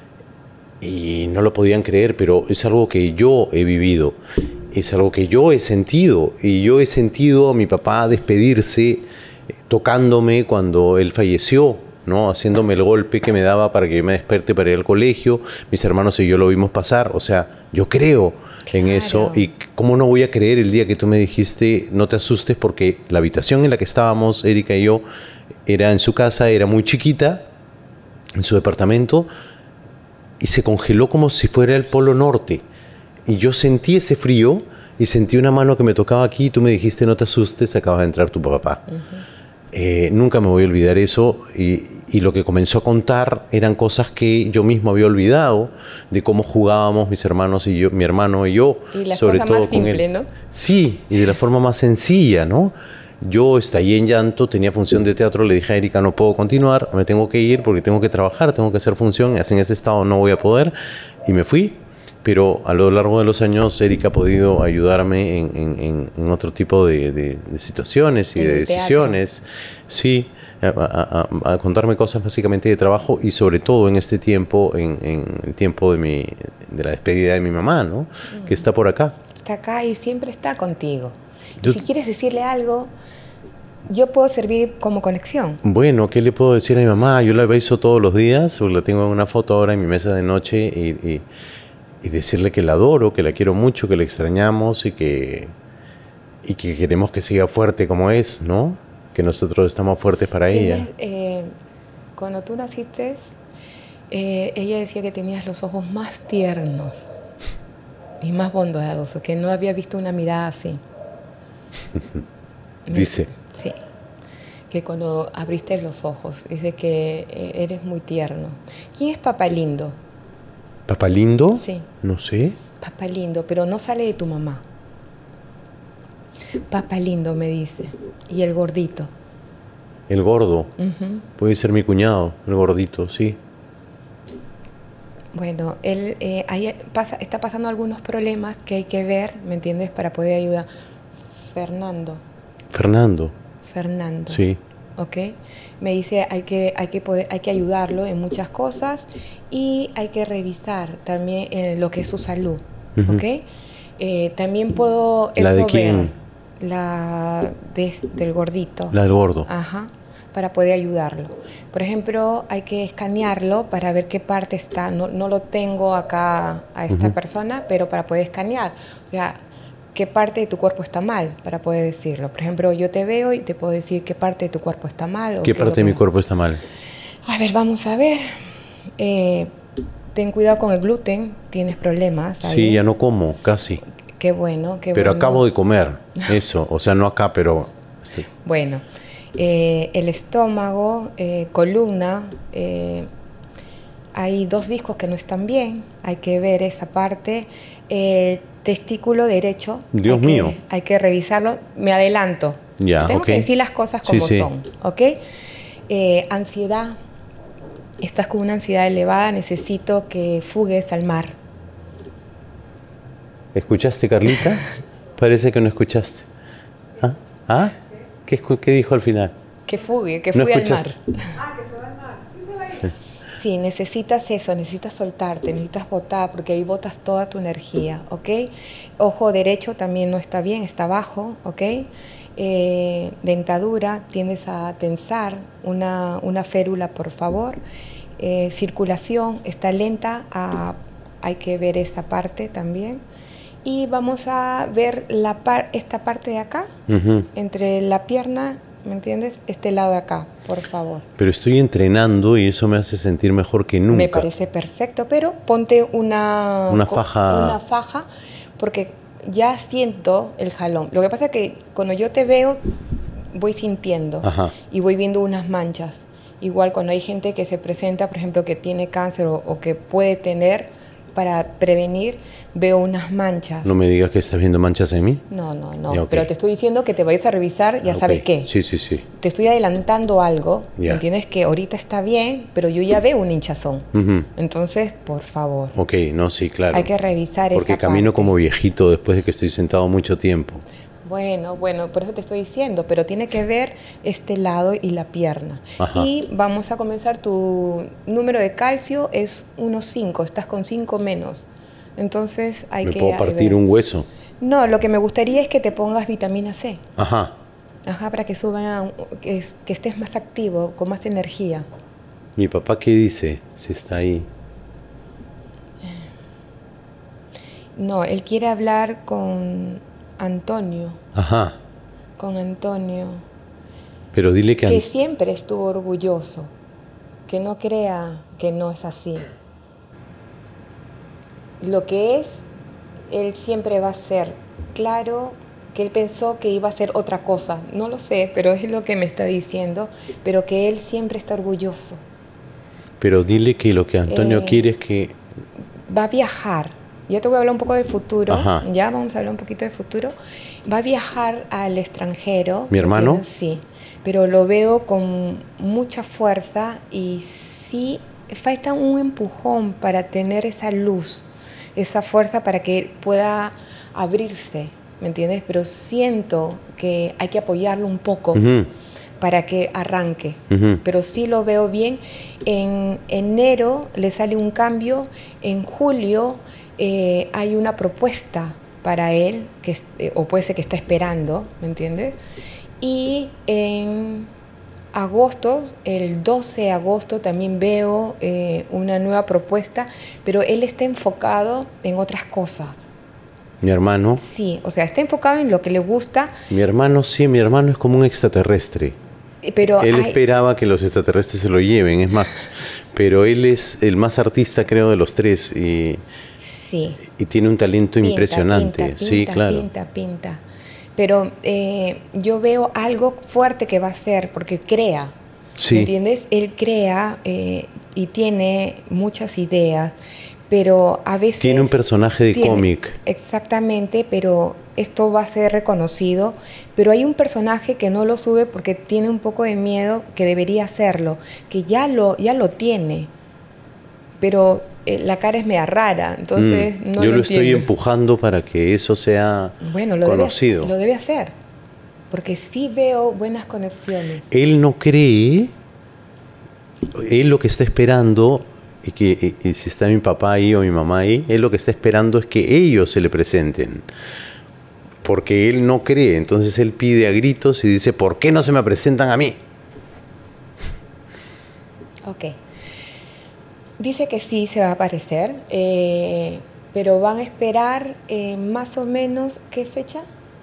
y no lo podían creer, pero es algo que yo he vivido, es algo que yo he sentido y yo he sentido a mi papá despedirse eh, tocándome cuando él falleció, ¿no? Haciéndome el golpe que me daba para que yo me despierte para ir al colegio. Mis hermanos y yo lo vimos pasar, o sea, yo creo en Claro. eso. Y cómo no voy a creer el día que tú me dijiste, no te asustes, porque la habitación en la que estábamos, Erika y yo, era en su casa, era muy chiquita, en su departamento, y se congeló como si fuera el Polo Norte. Y yo sentí ese frío y sentí una mano que me tocaba aquí y tú me dijiste, no te asustes, acaba de entrar tu papá. Uh-huh. Eh, nunca me voy a olvidar eso y, y lo que comenzó a contar eran cosas que yo mismo había olvidado de cómo jugábamos mis hermanos y yo, mi hermano y yo, Y la sobre cosa todo más con simple, él. ¿no? Sí, y de la forma más sencilla, ¿no? Yo estallé en llanto, tenía función de teatro, le dije a Erika, no puedo continuar, me tengo que ir porque tengo que trabajar, tengo que hacer función, así en ese estado no voy a poder, y me fui. Pero a lo largo de los años Erika ha podido ayudarme en, en, en, en otro tipo de, de, de situaciones y En de el teatro. decisiones. Sí, a, a, a, a contarme cosas básicamente de trabajo y sobre todo en este tiempo, en, en el tiempo de, mi, de la despedida de mi mamá, ¿no? Mm. Que está por acá. Está acá y siempre está contigo. Yo, y si quieres decirle algo, yo puedo servir como conexión. Bueno, ¿qué le puedo decir a mi mamá? Yo la beso todos los días, la tengo en una foto ahora en mi mesa de noche y... y y decirle que la adoro, que la quiero mucho, que la extrañamos y que, y que queremos que siga fuerte como es, ¿no? Que nosotros estamos fuertes para Tienes, ella. Eh, cuando tú naciste, eh, ella decía que tenías los ojos más tiernos. y más bondadoso, que no había visto una mirada así. Dice. Sí, que cuando abriste los ojos, dice que eres muy tierno. ¿Quién es Papá Lindo? ¿Papá Lindo? Sí. No sé. Papá Lindo, pero no sale de tu mamá. Papá Lindo me dice. Y el gordito. El gordo. Uh-huh. Puede ser mi cuñado, el gordito, sí. Bueno, él eh, ahí pasa, está pasando algunos problemas que hay que ver, ¿me entiendes? Para poder ayudar. Fernando. Fernando. Fernando. Sí. ¿Ok? Me dice hay que, hay que, poder, hay que ayudarlo en muchas cosas y hay que revisar también eh, lo que es su salud. Uh-huh. ¿Ok? Eh, también puedo... ¿La eso de quién? Ver, la de, del gordito. La del gordo. Ajá. Para poder ayudarlo. Por ejemplo, hay que escanearlo para ver qué parte está. No, no lo tengo acá a esta uh-huh. persona, pero para poder escanear. O sea, qué parte de tu cuerpo está mal, para poder decirlo. Por ejemplo, yo te veo y te puedo decir qué parte de tu cuerpo está mal. O ¿Qué qué parte de mi cuerpo está mal? A ver, vamos a ver. Eh, ten cuidado con el gluten, tienes problemas ahí. Sí, ya no como, casi. Qué bueno, qué pero bueno. Acabo de comer, eso. O sea, no acá, pero... Sí. Bueno, eh, el estómago, eh, columna... Eh, hay dos discos que no están bien, hay que ver esa parte. El testículo derecho. Dios hay que, mío. Hay que revisarlo. Me adelanto. Ya, Tengo okay. que decir las cosas como sí, son, sí. ¿ok? Eh, ansiedad. Estás con una ansiedad elevada, necesito que fugues al mar. ¿Escuchaste, Carlita? Parece que no escuchaste. ¿Ah? ¿Ah? ¿Qué, qué dijo al final? Que fugue, que ¿No fugue al escuchaste? mar. Ah, que se va al mar. Sí, se va a ir. Sí. Sí, necesitas eso, necesitas soltarte, necesitas botar, porque ahí botas toda tu energía, ¿ok? Ojo derecho también no está bien, está bajo, ¿ok? Eh, dentadura, tiendes a tensar una, una férula, por favor. Eh, circulación está lenta, a, hay que ver esta parte también. Y vamos a ver la par, esta parte de acá, uh-huh. entre la pierna, ¿me entiendes? Este lado de acá, por favor. Pero estoy entrenando y eso me hace sentir mejor que nunca. Me parece perfecto, pero ponte una... Una faja. Una faja, porque ya siento el jalón. Lo que pasa es que cuando yo te veo, voy sintiendo. Ajá. Y voy viendo unas manchas. Igual cuando hay gente que se presenta, por ejemplo, que tiene cáncer o, o que puede tener... Para prevenir, veo unas manchas. No me digas que estás viendo manchas en mí. No, no, no. Ya, okay. Pero te estoy diciendo que te vayas a revisar, ya okay. sabes qué. Sí, sí, sí. Te estoy adelantando algo. Ya. ¿Entiendes? Que ahorita está bien, pero yo ya veo un hinchazón. Uh-huh. Entonces, por favor. Ok, no, sí, claro. Hay que revisar Porque esa camino parte. como viejito después de que estoy sentado mucho tiempo. Bueno, bueno, por eso te estoy diciendo, pero tiene que ver este lado y la pierna. Ajá. Y vamos a comenzar, tu número de calcio es uno punto cinco, estás con cinco menos. Entonces hay ¿Me que... puedo partir ver. un hueso? No, lo que me gustaría es que te pongas vitamina C. Ajá. Ajá, para que suba, que, que estés más activo, con más energía. ¿Mi papá qué dice si está ahí? No, él quiere hablar con Antonio. Ajá. Con Antonio. Pero dile que... Que An... siempre estuvo orgulloso. Que no crea que no es así. Lo que es, él siempre va a ser claro, que él pensó que iba a ser otra cosa. No lo sé, pero es lo que me está diciendo. Pero que él siempre está orgulloso. Pero dile que lo que Antonio eh, quiere es que... Va a viajar. Ya te voy a hablar un poco del futuro. Ajá. Ya vamos a hablar un poquito del futuro. Va a viajar al extranjero. ¿Mi hermano? ¿Entiendes? Sí. Pero lo veo con mucha fuerza y sí falta un empujón para tener esa luz. Esa fuerza para que pueda abrirse, ¿me entiendes? Pero siento que hay que apoyarlo un poco uh-huh. para que arranque. Uh-huh. Pero sí lo veo bien. En enero le sale un cambio. En julio eh, hay una propuesta para él, que, eh, o puede ser que está esperando, ¿me entiendes? Y en agosto, el doce de agosto, también veo eh, una nueva propuesta, pero él está enfocado en otras cosas. ¿Mi hermano? Sí, o sea, está enfocado en lo que le gusta. Mi hermano, sí, mi hermano es como un extraterrestre. Pero él hay... esperaba que los extraterrestres se lo lleven, es más. Pero él es el más artista, creo, de los tres. Y, Sí. Y tiene un talento Pinta, impresionante. pinta, Sí, pinta, claro. Pinta, pinta. Pero eh, yo veo algo fuerte que va a hacer, porque crea. Sí. ¿Me entiendes? Él crea eh, y tiene muchas ideas, pero a veces... Tiene un personaje de tiene- cómic. Exactamente, pero esto va a ser reconocido. Pero hay un personaje que no lo sube porque tiene un poco de miedo, que debería hacerlo, que ya lo, ya lo tiene, pero eh, la cara es media rara, entonces Mm, no Yo lo lo estoy entiendo. empujando para que eso sea Bueno, lo conocido. Debe, lo debe hacer, porque sí veo buenas conexiones. Él no cree, él lo que está esperando, y que y, y si está mi papá ahí o mi mamá ahí, él lo que está esperando es que ellos se le presenten. Porque él no cree, entonces él pide a gritos y dice, ¿por qué no se me presentan a mí? Ok. Dice que sí se va a aparecer, eh, pero van a esperar eh, más o menos, ¿qué fecha?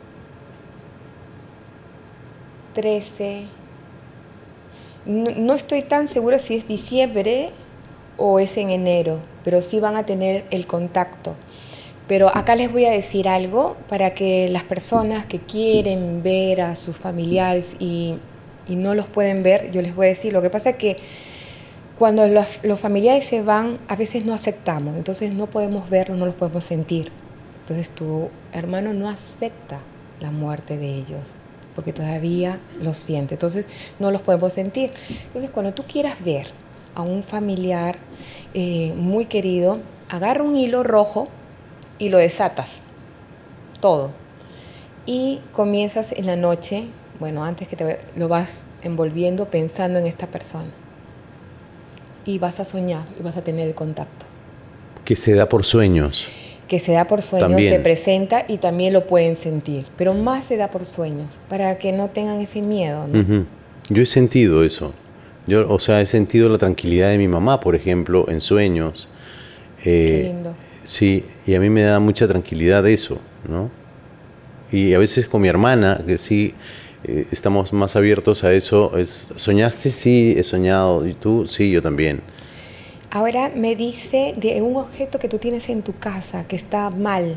trece. No, no estoy tan segura si es diciembre o es en enero, pero sí van a tener el contacto. Pero acá les voy a decir algo para que las personas que quieren ver a sus familiares y, y no los pueden ver, yo les voy a decir, lo que pasa es que cuando los, los familiares se van, a veces no aceptamos, entonces no podemos verlos, no los podemos sentir. Entonces tu hermano no acepta la muerte de ellos, porque todavía lo siente, entonces no los podemos sentir. Entonces cuando tú quieras ver a un familiar eh, muy querido, agarra un hilo rojo y lo desatas, todo. Y comienzas en la noche, bueno, antes que te lo vas envolviendo pensando en esta persona. Y vas a soñar y vas a tener el contacto. Que se da por sueños. Que se da por sueños, También. se presenta y también lo pueden sentir. Pero más se da por sueños, para que no tengan ese miedo, ¿no? Ujú. Yo he sentido eso. Yo, o sea, he sentido la tranquilidad de mi mamá, por ejemplo, en sueños. Eh, Qué lindo. Sí, y a mí me da mucha tranquilidad eso, ¿no? Y a veces con mi hermana, que sí, eh, estamos más abiertos a eso. Es, ¿soñaste? Sí, he soñado. ¿Y tú? Sí, yo también. Ahora me dice de un objeto que tú tienes en tu casa que está mal.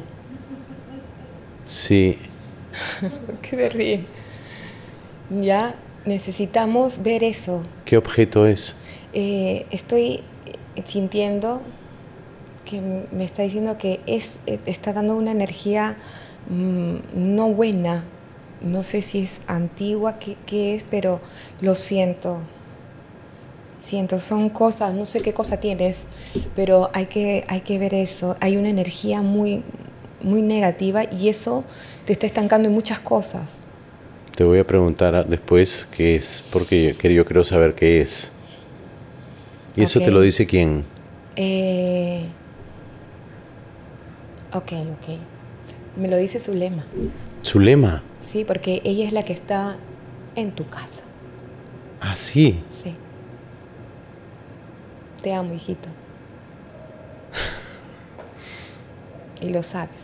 Sí, ¿Por qué te ríes? Ya necesitamos ver eso. ¿qué objeto es? Eh, estoy sintiendo que me está diciendo que es, está dando una energía mmm, no buena. No sé si es antigua, qué, qué es, pero lo siento. Siento, son cosas, no sé qué cosa tienes, pero hay que, hay que ver eso. Hay una energía muy, muy negativa y eso te está estancando en muchas cosas. Te voy a preguntar después qué es, porque yo, yo quiero saber qué es. ¿Y eso Ok. te lo dice quién? Eh, ok, ok. Me lo dice Zulema. Zulema. Sí, porque ella es la que está en tu casa. Ah, sí. Sí. Te amo, hijito. Y lo sabes.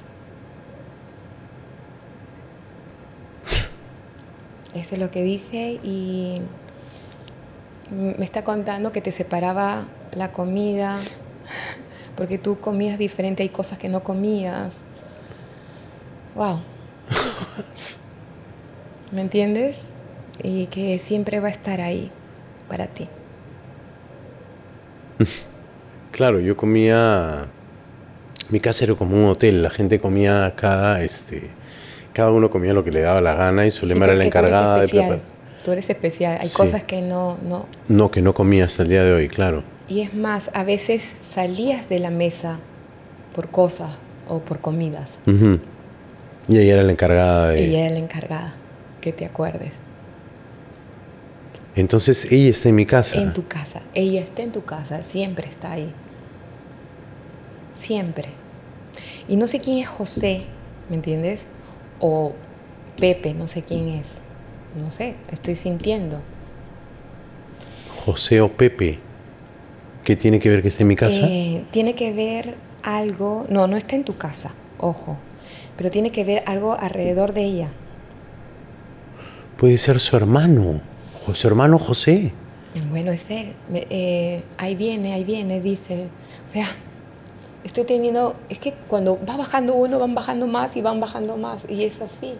Eso es lo que dice y me está contando que te separaba la comida porque tú comías diferente, hay cosas que no comías. Wow. ¿Me entiendes? Y que siempre va a estar ahí para ti. Claro, yo comía... Mi casa era como un hotel, la gente comía cada... este Cada uno comía lo que le daba la gana y Zulema Sí, era la porque tú eres encargada de especial. preparar. Tú eres especial. Hay Sí. cosas que no, no... No, que no comía hasta el día de hoy, claro. Y es más, a veces salías de la mesa por cosas o por comidas. Ujú. Y ella era la encargada de... Ella era la encargada, que te acuerdes. Entonces ella está en mi casa. En tu casa. Ella está en tu casa, siempre está ahí. Siempre. Y no sé quién es José, ¿me entiendes? O Pepe, no sé quién es. No sé, estoy sintiendo. José o Pepe. ¿Qué tiene que ver que esté en mi casa? Eh, tiene que ver algo... No, no está en tu casa, ojo. Pero tiene que ver algo alrededor de ella. Puede ser su hermano. O su hermano José. Bueno, es él. Me- eh, ahí viene, ahí viene, dice. O sea, Estoy teniendo, es que cuando va bajando uno, van bajando más y van bajando más. Y es así.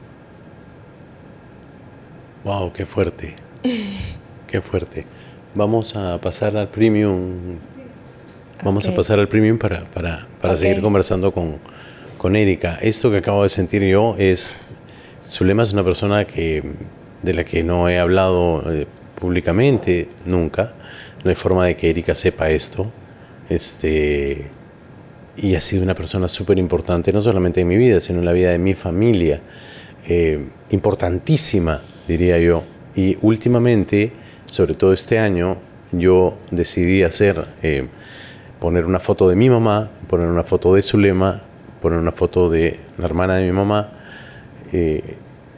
Wow, qué fuerte. Qué fuerte. Vamos a pasar al premium. Vamos Okay. a pasar al premium para, para, para Okay. seguir conversando con, con Erika. Esto que acabo de sentir yo es... Zulema es una persona que, de la que no he hablado eh, públicamente nunca. No hay forma de que Erika sepa esto. Este, y ha sido una persona súper importante, no solamente en mi vida, sino en la vida de mi familia. Eh, importantísima, diría yo. Y últimamente, sobre todo este año, yo decidí hacer, eh, poner una foto de mi mamá, poner una foto de Zulema, poner una foto de la hermana de mi mamá, eh,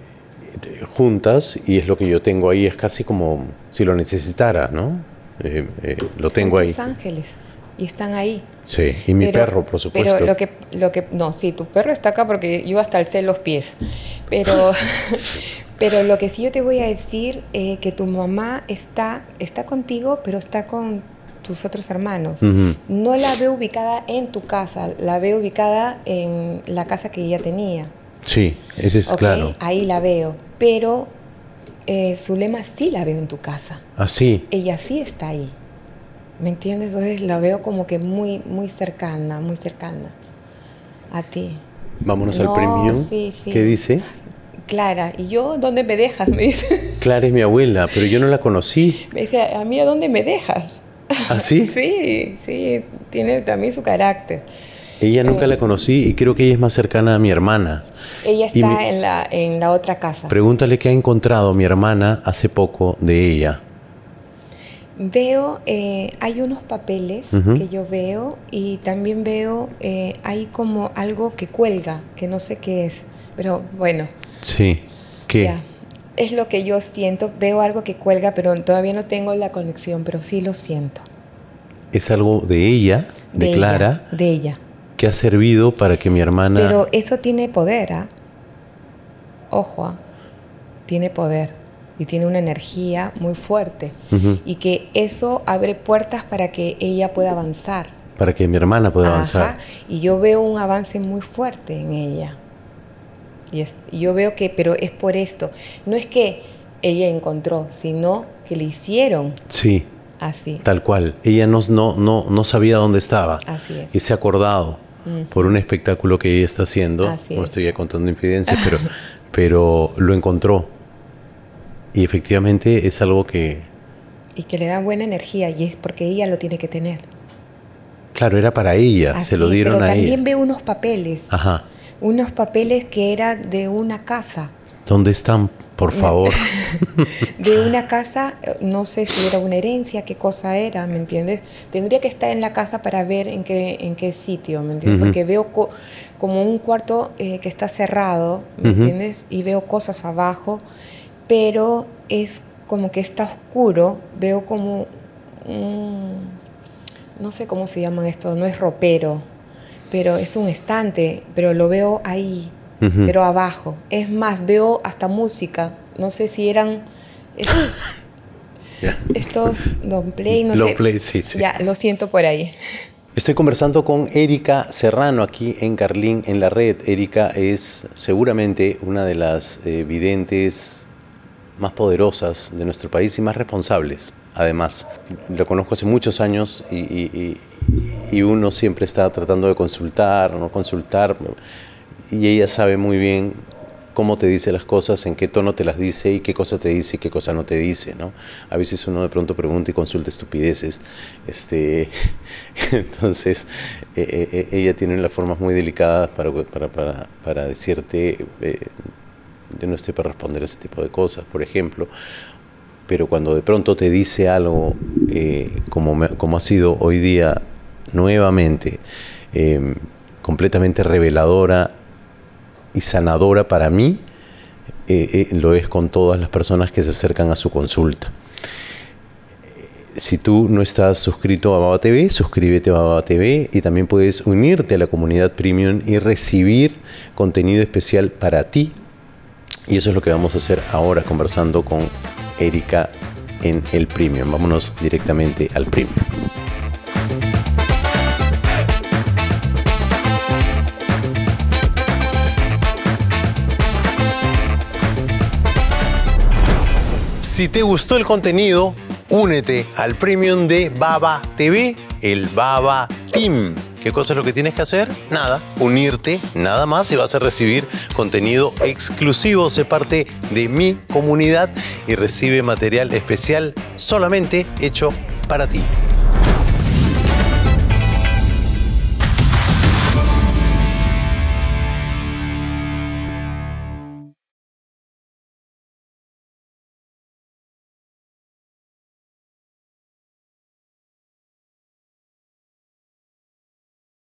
juntas, y es lo que yo tengo ahí, es casi como si lo necesitara, ¿no? Eh, eh, lo tengo Son ahí. tus ángeles y están ahí. Sí, y mi Pero- perro, por supuesto. Pero lo que, lo que, no, sí, tu perro está acá porque yo hasta alcé los pies. Pero, pero lo que sí yo te voy a decir es que tu mamá está, está contigo, pero está con tus otros hermanos. Ujú. No la veo ubicada en tu casa, la veo ubicada en la casa que ella tenía. Sí, ese es ¿Ok? claro. Ahí la veo. Pero eh, Zulema sí la veo en tu casa. Así. Ella sí está ahí. ¿Me entiendes? Entonces la veo como que muy, muy cercana, muy cercana a ti. Vámonos al No, premium. sí, sí. ¿Qué dice? Clara, ¿y yo dónde me dejas? Me dice, Clara es mi abuela, pero yo no la conocí. me dice, ¿a mí a dónde me dejas? ¿Ah, sí? Sí, sí, tiene también su carácter. Ella nunca la conocí y creo que ella es más cercana a mi hermana. Ella Y está mi- en, la, en la otra casa. Pregúntale qué ha encontrado mi hermana hace poco de ella. Veo, eh, hay unos papeles Ujú. que yo veo y también veo, eh, hay como algo que cuelga, que no sé qué es, pero bueno, Sí. ¿Qué? ya. Es lo que yo siento, veo algo que cuelga, pero todavía no tengo la conexión, pero sí lo siento. Es algo de ella, de, ella, Clara, de ella. que ha servido para que mi hermana... Pero eso tiene poder, ¿ah? Ojo, ¿ah? Tiene poder y tiene una energía muy fuerte. Ujú. Y que eso abre puertas para que ella pueda avanzar. Para que mi hermana pueda Ajá, avanzar. y yo veo un avance muy fuerte en ella. Y, es, y yo veo que, pero es por esto. No es que ella encontró, sino que le hicieron Sí, así. tal cual. Ella no, no, no, no sabía dónde estaba. Así es. Y se ha acordado Ujú. por un espectáculo que ella está haciendo. Así No es. estoy ya contando infidencias, pero, pero lo encontró. Y efectivamente es algo que, Y que le da buena energía, y es porque ella lo tiene que tener. claro, era para ella. Así se lo es, dieron pero a también ella. veo unos papeles. Ajá. Unos papeles que era de una casa. ¿Dónde están? Por favor. De una casa, eh, no sé si era una herencia, qué cosa era, ¿me entiendes? Tendría que estar en la casa para ver en qué, en qué sitio, ¿me entiendes? Ujú. Porque veo co- como un cuarto eh, que está cerrado, ¿me Ujú. entiendes? Y veo cosas abajo, pero es como que está oscuro, veo como un, no sé cómo se llaman esto, no es ropero, pero es un estante, pero lo veo ahí, Ujú. pero abajo. Es más, veo hasta música, no sé si eran es- Ya. estos long play, no Long sé. play, sí, sí. Ya, lo siento por ahí. Estoy conversando con Erika Serrano aquí en Carlín en la red. Erika es seguramente una de las eh, videntes más poderosas de nuestro país y más responsables. Además, lo conozco hace muchos años y, y- y- y uno siempre está tratando de consultar, no consultar, y ella sabe muy bien cómo te dice las cosas, en qué tono te las dice y qué cosa te dice y qué cosa no te dice, ¿no? A veces uno de pronto pregunta y consulta estupideces. Este, entonces, eh, eh, ella tiene las formas muy delicadas para, para, para, para decirte, eh, yo no estoy para responder ese tipo de cosas, por ejemplo, pero cuando de pronto te dice algo, eh, como, me- como ha sido hoy día nuevamente, eh, completamente reveladora y sanadora para mí, eh, eh, lo es con todas las personas que se acercan a su consulta. Si tú no estás suscrito a Baba T V, suscríbete a Baba T V y también puedes unirte a la comunidad premium y recibir contenido especial para ti. Y eso es lo que vamos a hacer ahora conversando con Erika en el premium. Vámonos directamente al premium. Si te gustó el contenido, únete al Premium de Baba T V, el Baba Team. ¿Qué cosa es lo que tienes que hacer? Nada, unirte, nada más, y vas a recibir contenido exclusivo. Sé parte de mi comunidad y recibe material especial solamente hecho para ti.